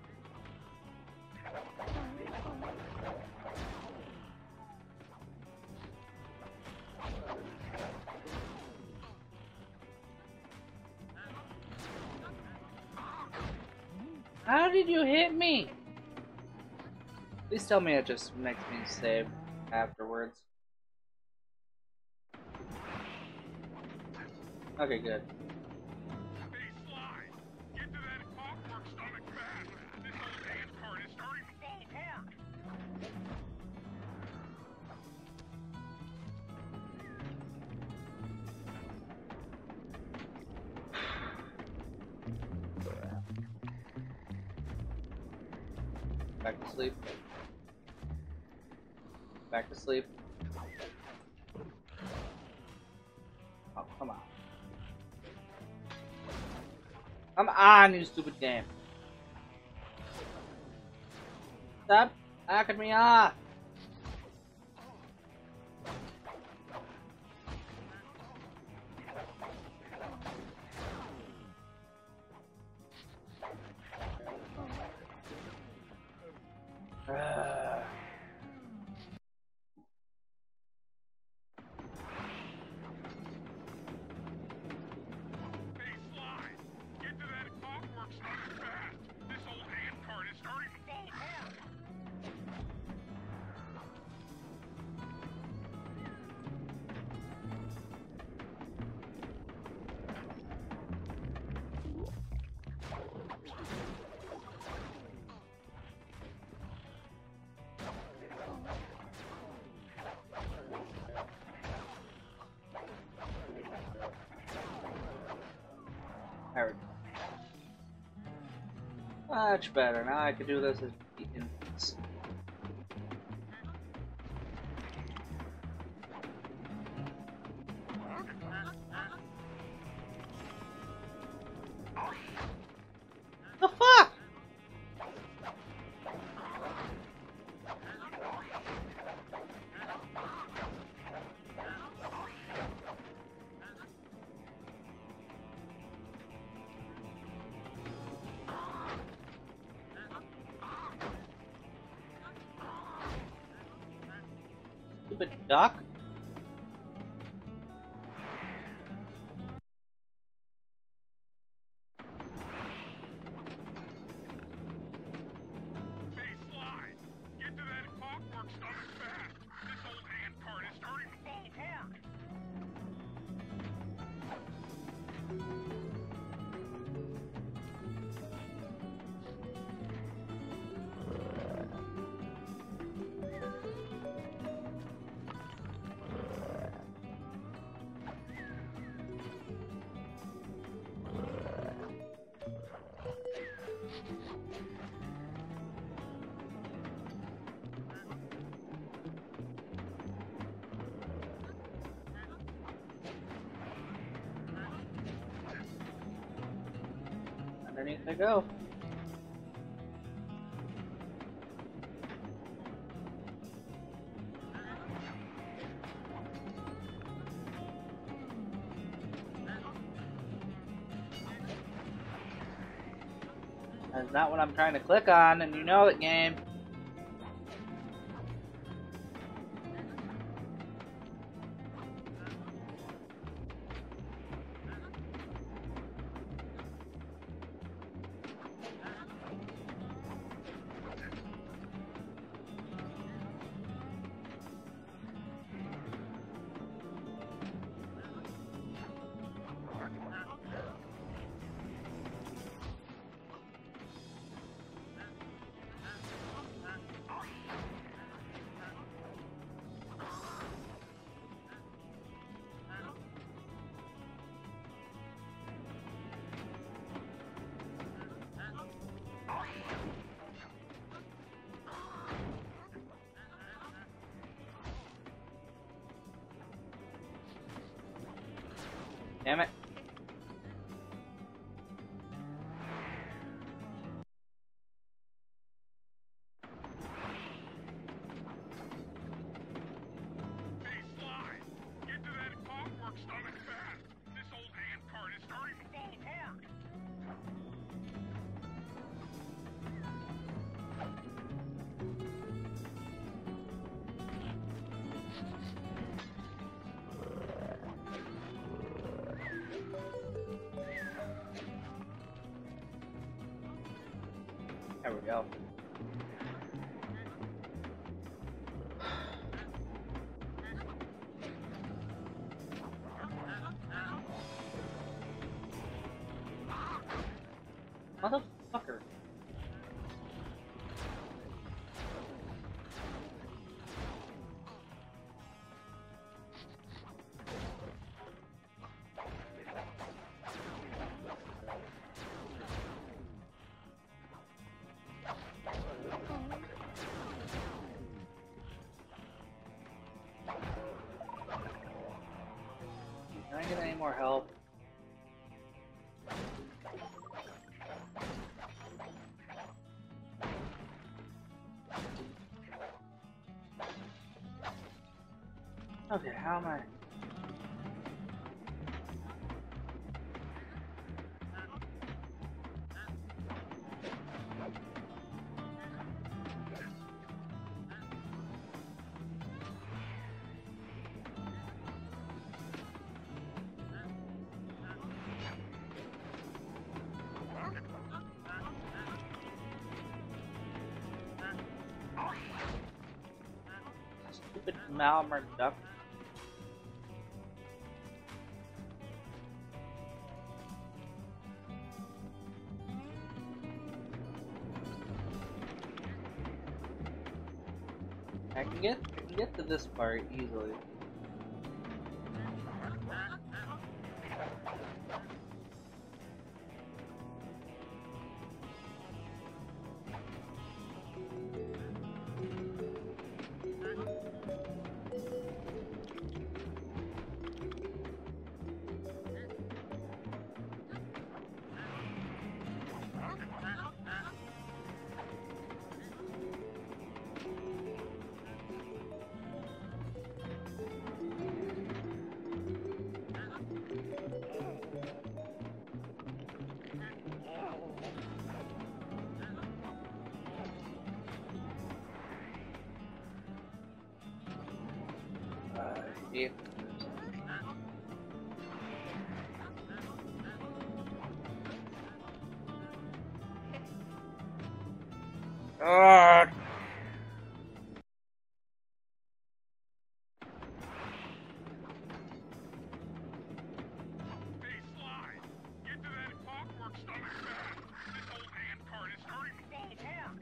How did you hit me? Please tell me it just makes me save afterwards. Okay, good. Hey, Sly, get to that clockwork stomach fast. This old ant part is starting to fall apart. Back to sleep. Back to sleep. Oh, come on. Come on, you stupid game. Stop knocking me off. Uh. Hey, Sly, get to that clockwork stomach fast. This old ant part is starting to fall apart. There we go. Much better. Now I can do this as beacons. The fuck? Stupid duck. Hey, Sly! Get to that clockwork stuff fast! This old hand cart is starting to fall apart! Underneath I go. That's not what I'm trying to click on, and you know it, game. Damn it. Hey, Sly! Get to that clockwork stomach fast! This old hand cart is starting to fall apart! There we go. Motherfucker. Can I get any more help? Okay, how am I? Stupid Malmer duck. I can get I can get to this part easily. Yeah. God. Hey, Sly! Get to that clockwork stomach fast! This old hand cart is starting to fall apart!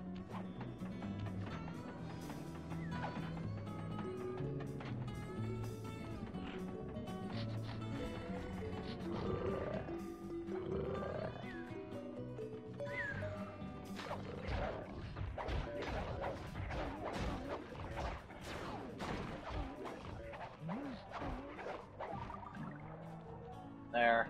There.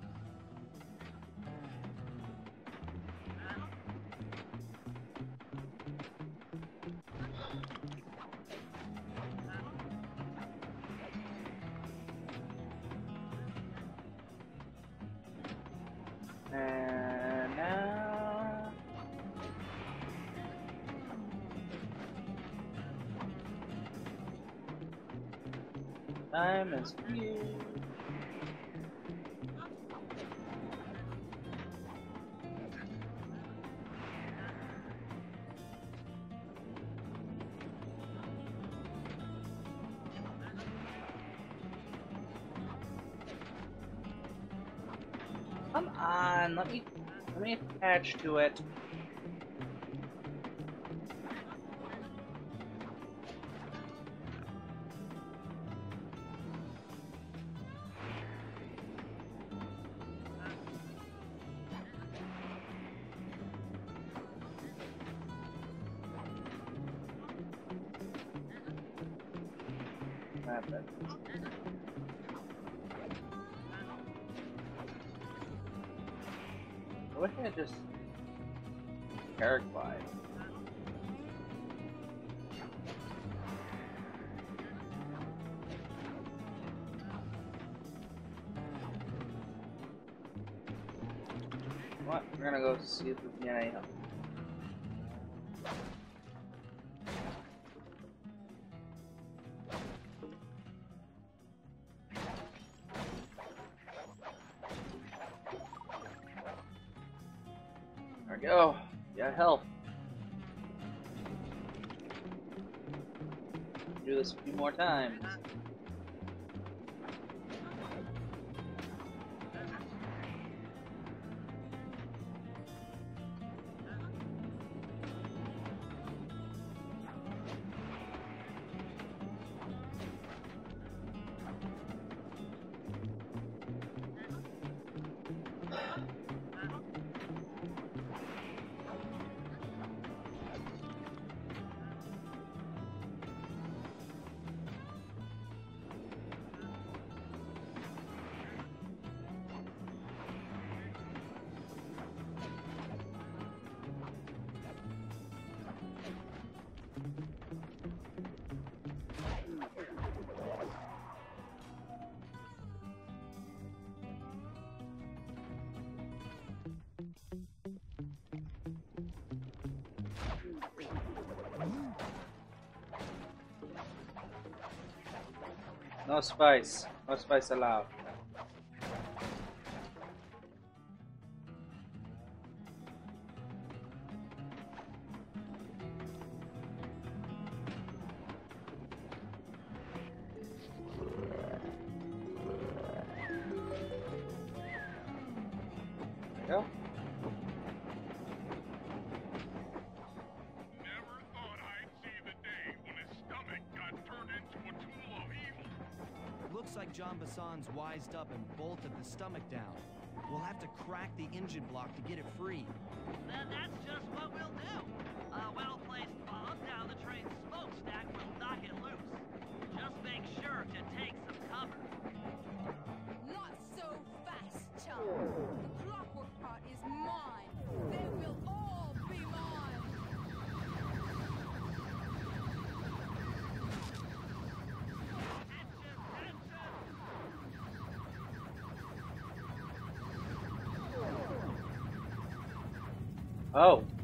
And now... Time is here. Come on, let me let me attach to it. Grab it. I wish I had just paraglide. What? We're gonna go see if we can get any help. There we go. Yeah, help. Do this a few more times. No spice. No spice allowed. There you go. Never thought I'd see the day when his stomach got turned into a tool of evil. Looks like John Bassan's wised up and bolted the stomach down. We'll have to crack the engine block to get it free. Then that's just what we'll do. A well-placed bomb down the train's smokestack will knock it loose. Just make sure to take some cover. Not so fast, chum. The clockwork part is mine. They will all be mine. Oh.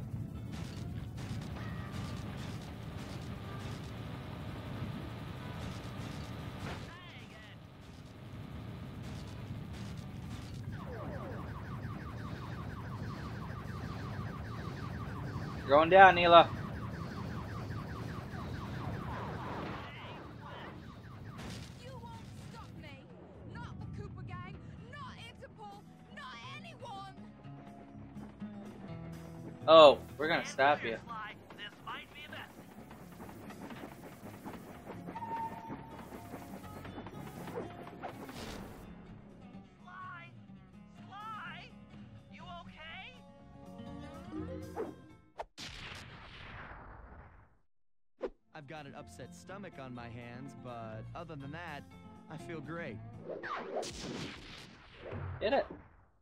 You're going down, Neela. You won't stop me. Not the Cooper Gang, not Interpol, not anyone. Oh, we're gonna stop you. Sly, this might be best. Sly, Sly, you okay? I've got an upset stomach on my hands, but other than that, I feel great. Get it.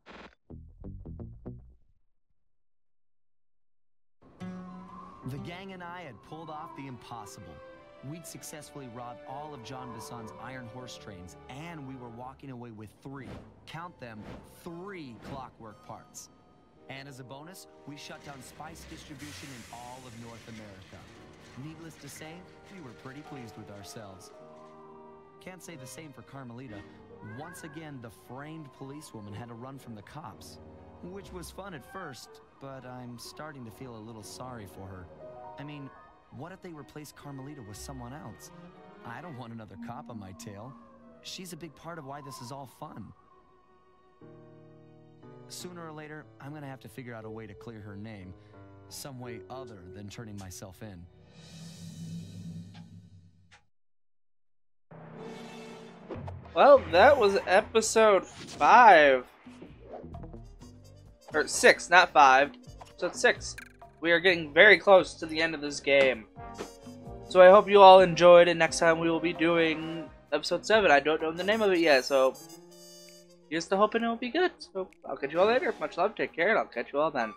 The gang and I had pulled off the impossible. We'd successfully robbed all of John Bisson's Iron Horse trains, and we were walking away with three, count them, three clockwork parts. And as a bonus, we shut down spice distribution in all of North America. Needless to say, we were pretty pleased with ourselves. Can't say the same for Carmelita. Once again, the framed policewoman had to run from the cops, which was fun at first, but I'm starting to feel a little sorry for her. I mean, what if they replaced Carmelita with someone else? I don't want another cop on my tail. She's a big part of why this is all fun. Sooner or later, I'm gonna have to figure out a way to clear her name, some way other than turning myself in. Well, that was episode five. Or six, not five. Episode six. We are getting very close to the end of this game. So I hope you all enjoyed, and next time we will be doing episode seven. I don't know the name of it yet, so here's to hoping it will be good. So I'll catch you all later. Much love, take care, and I'll catch you all then.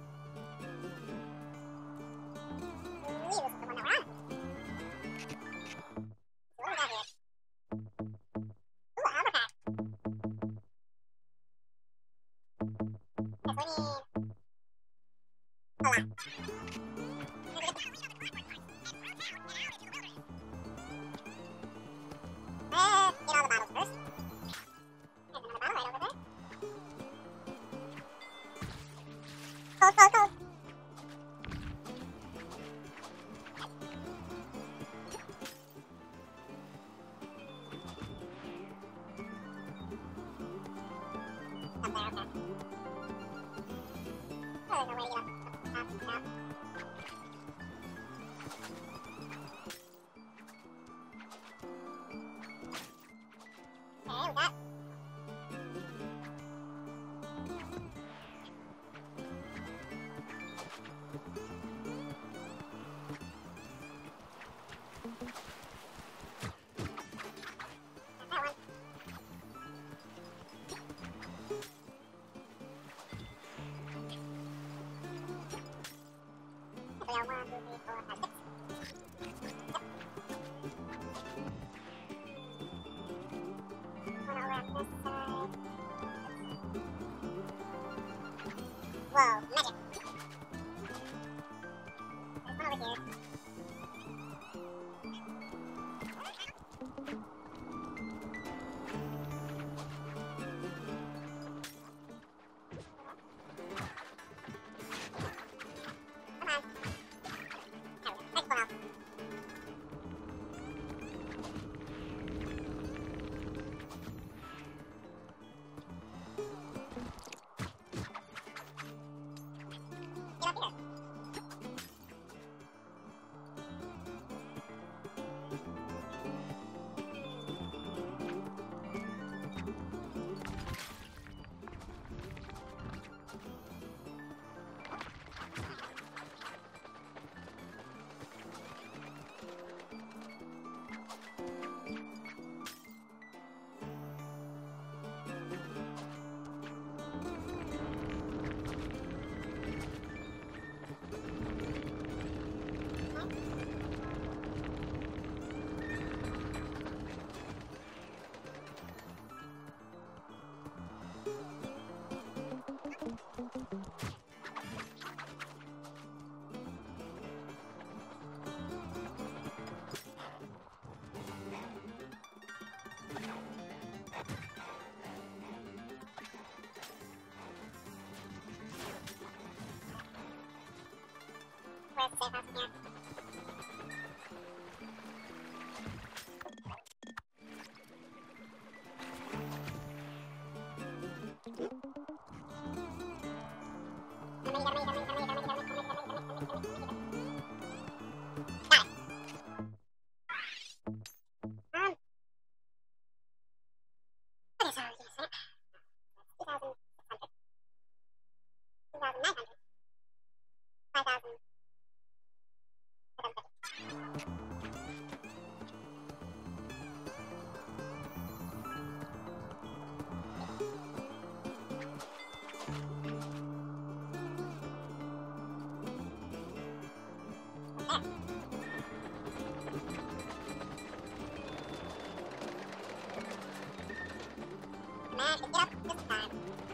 Whoa, magic. There's one over here. Come on. There we go. Nice one out. Get up here. where's the safe house from here? Managed to get up this time.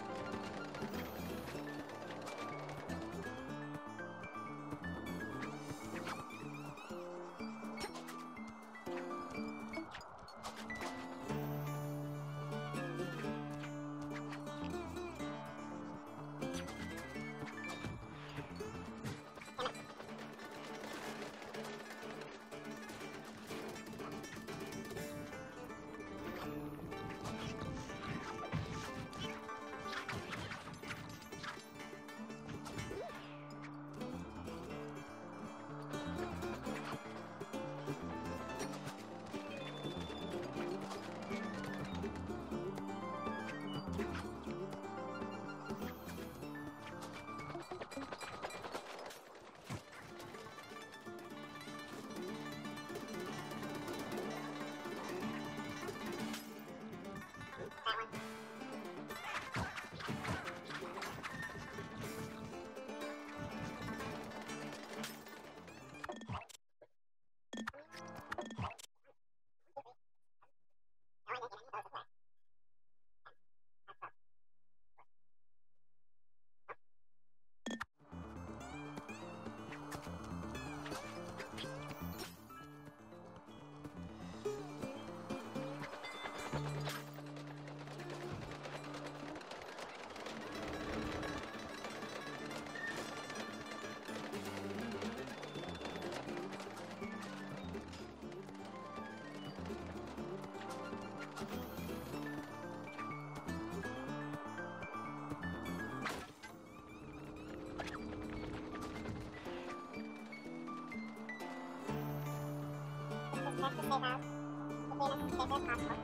Check the safe house. The cleanest and safest possible.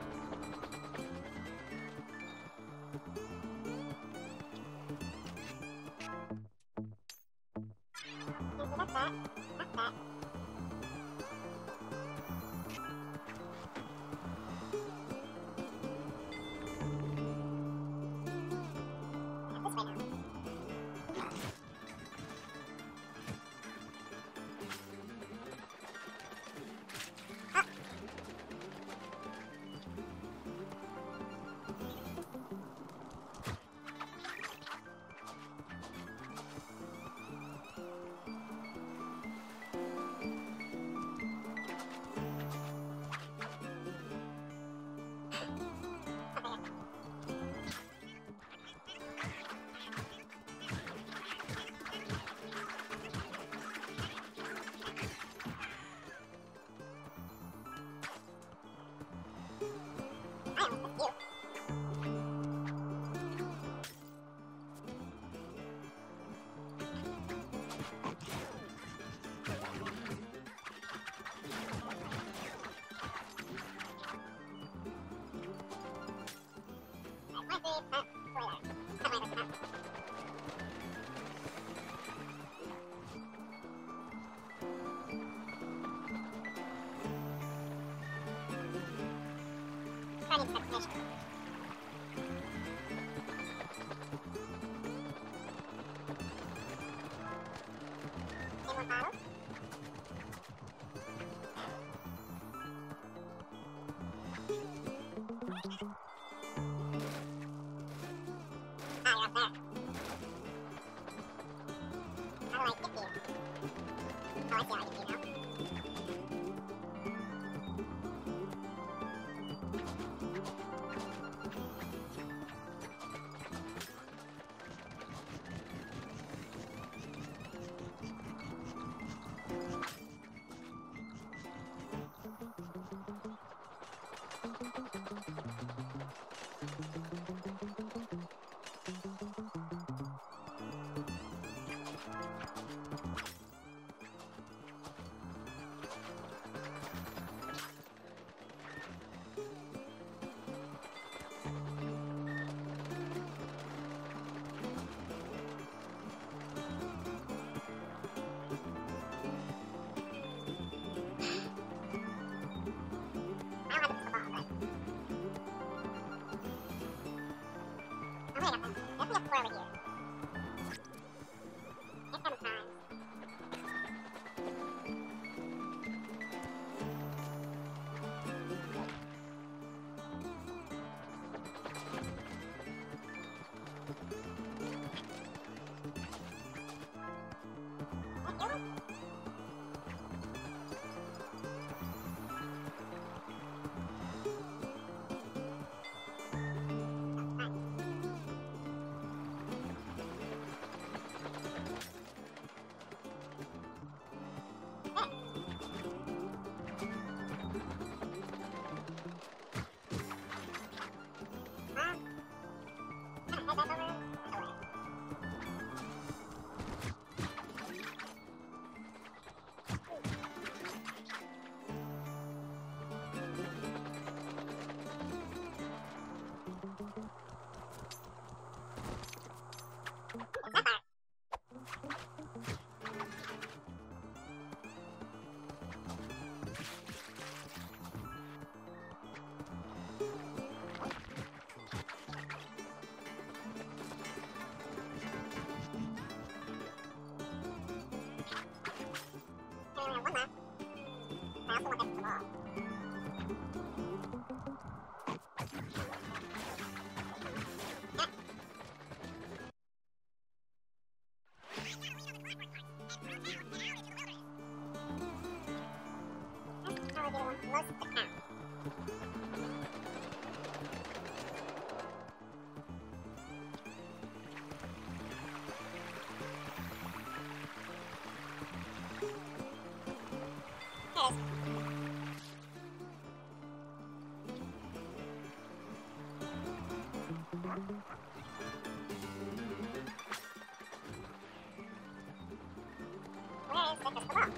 And so that's that. That's that. This way now. I almost missed you. That might be, but we're there. Somewhere this time. Starting destination. Any more bottles? Ah, you're up there. How do I get you? Oh, I see how I get you now. Where is the festival?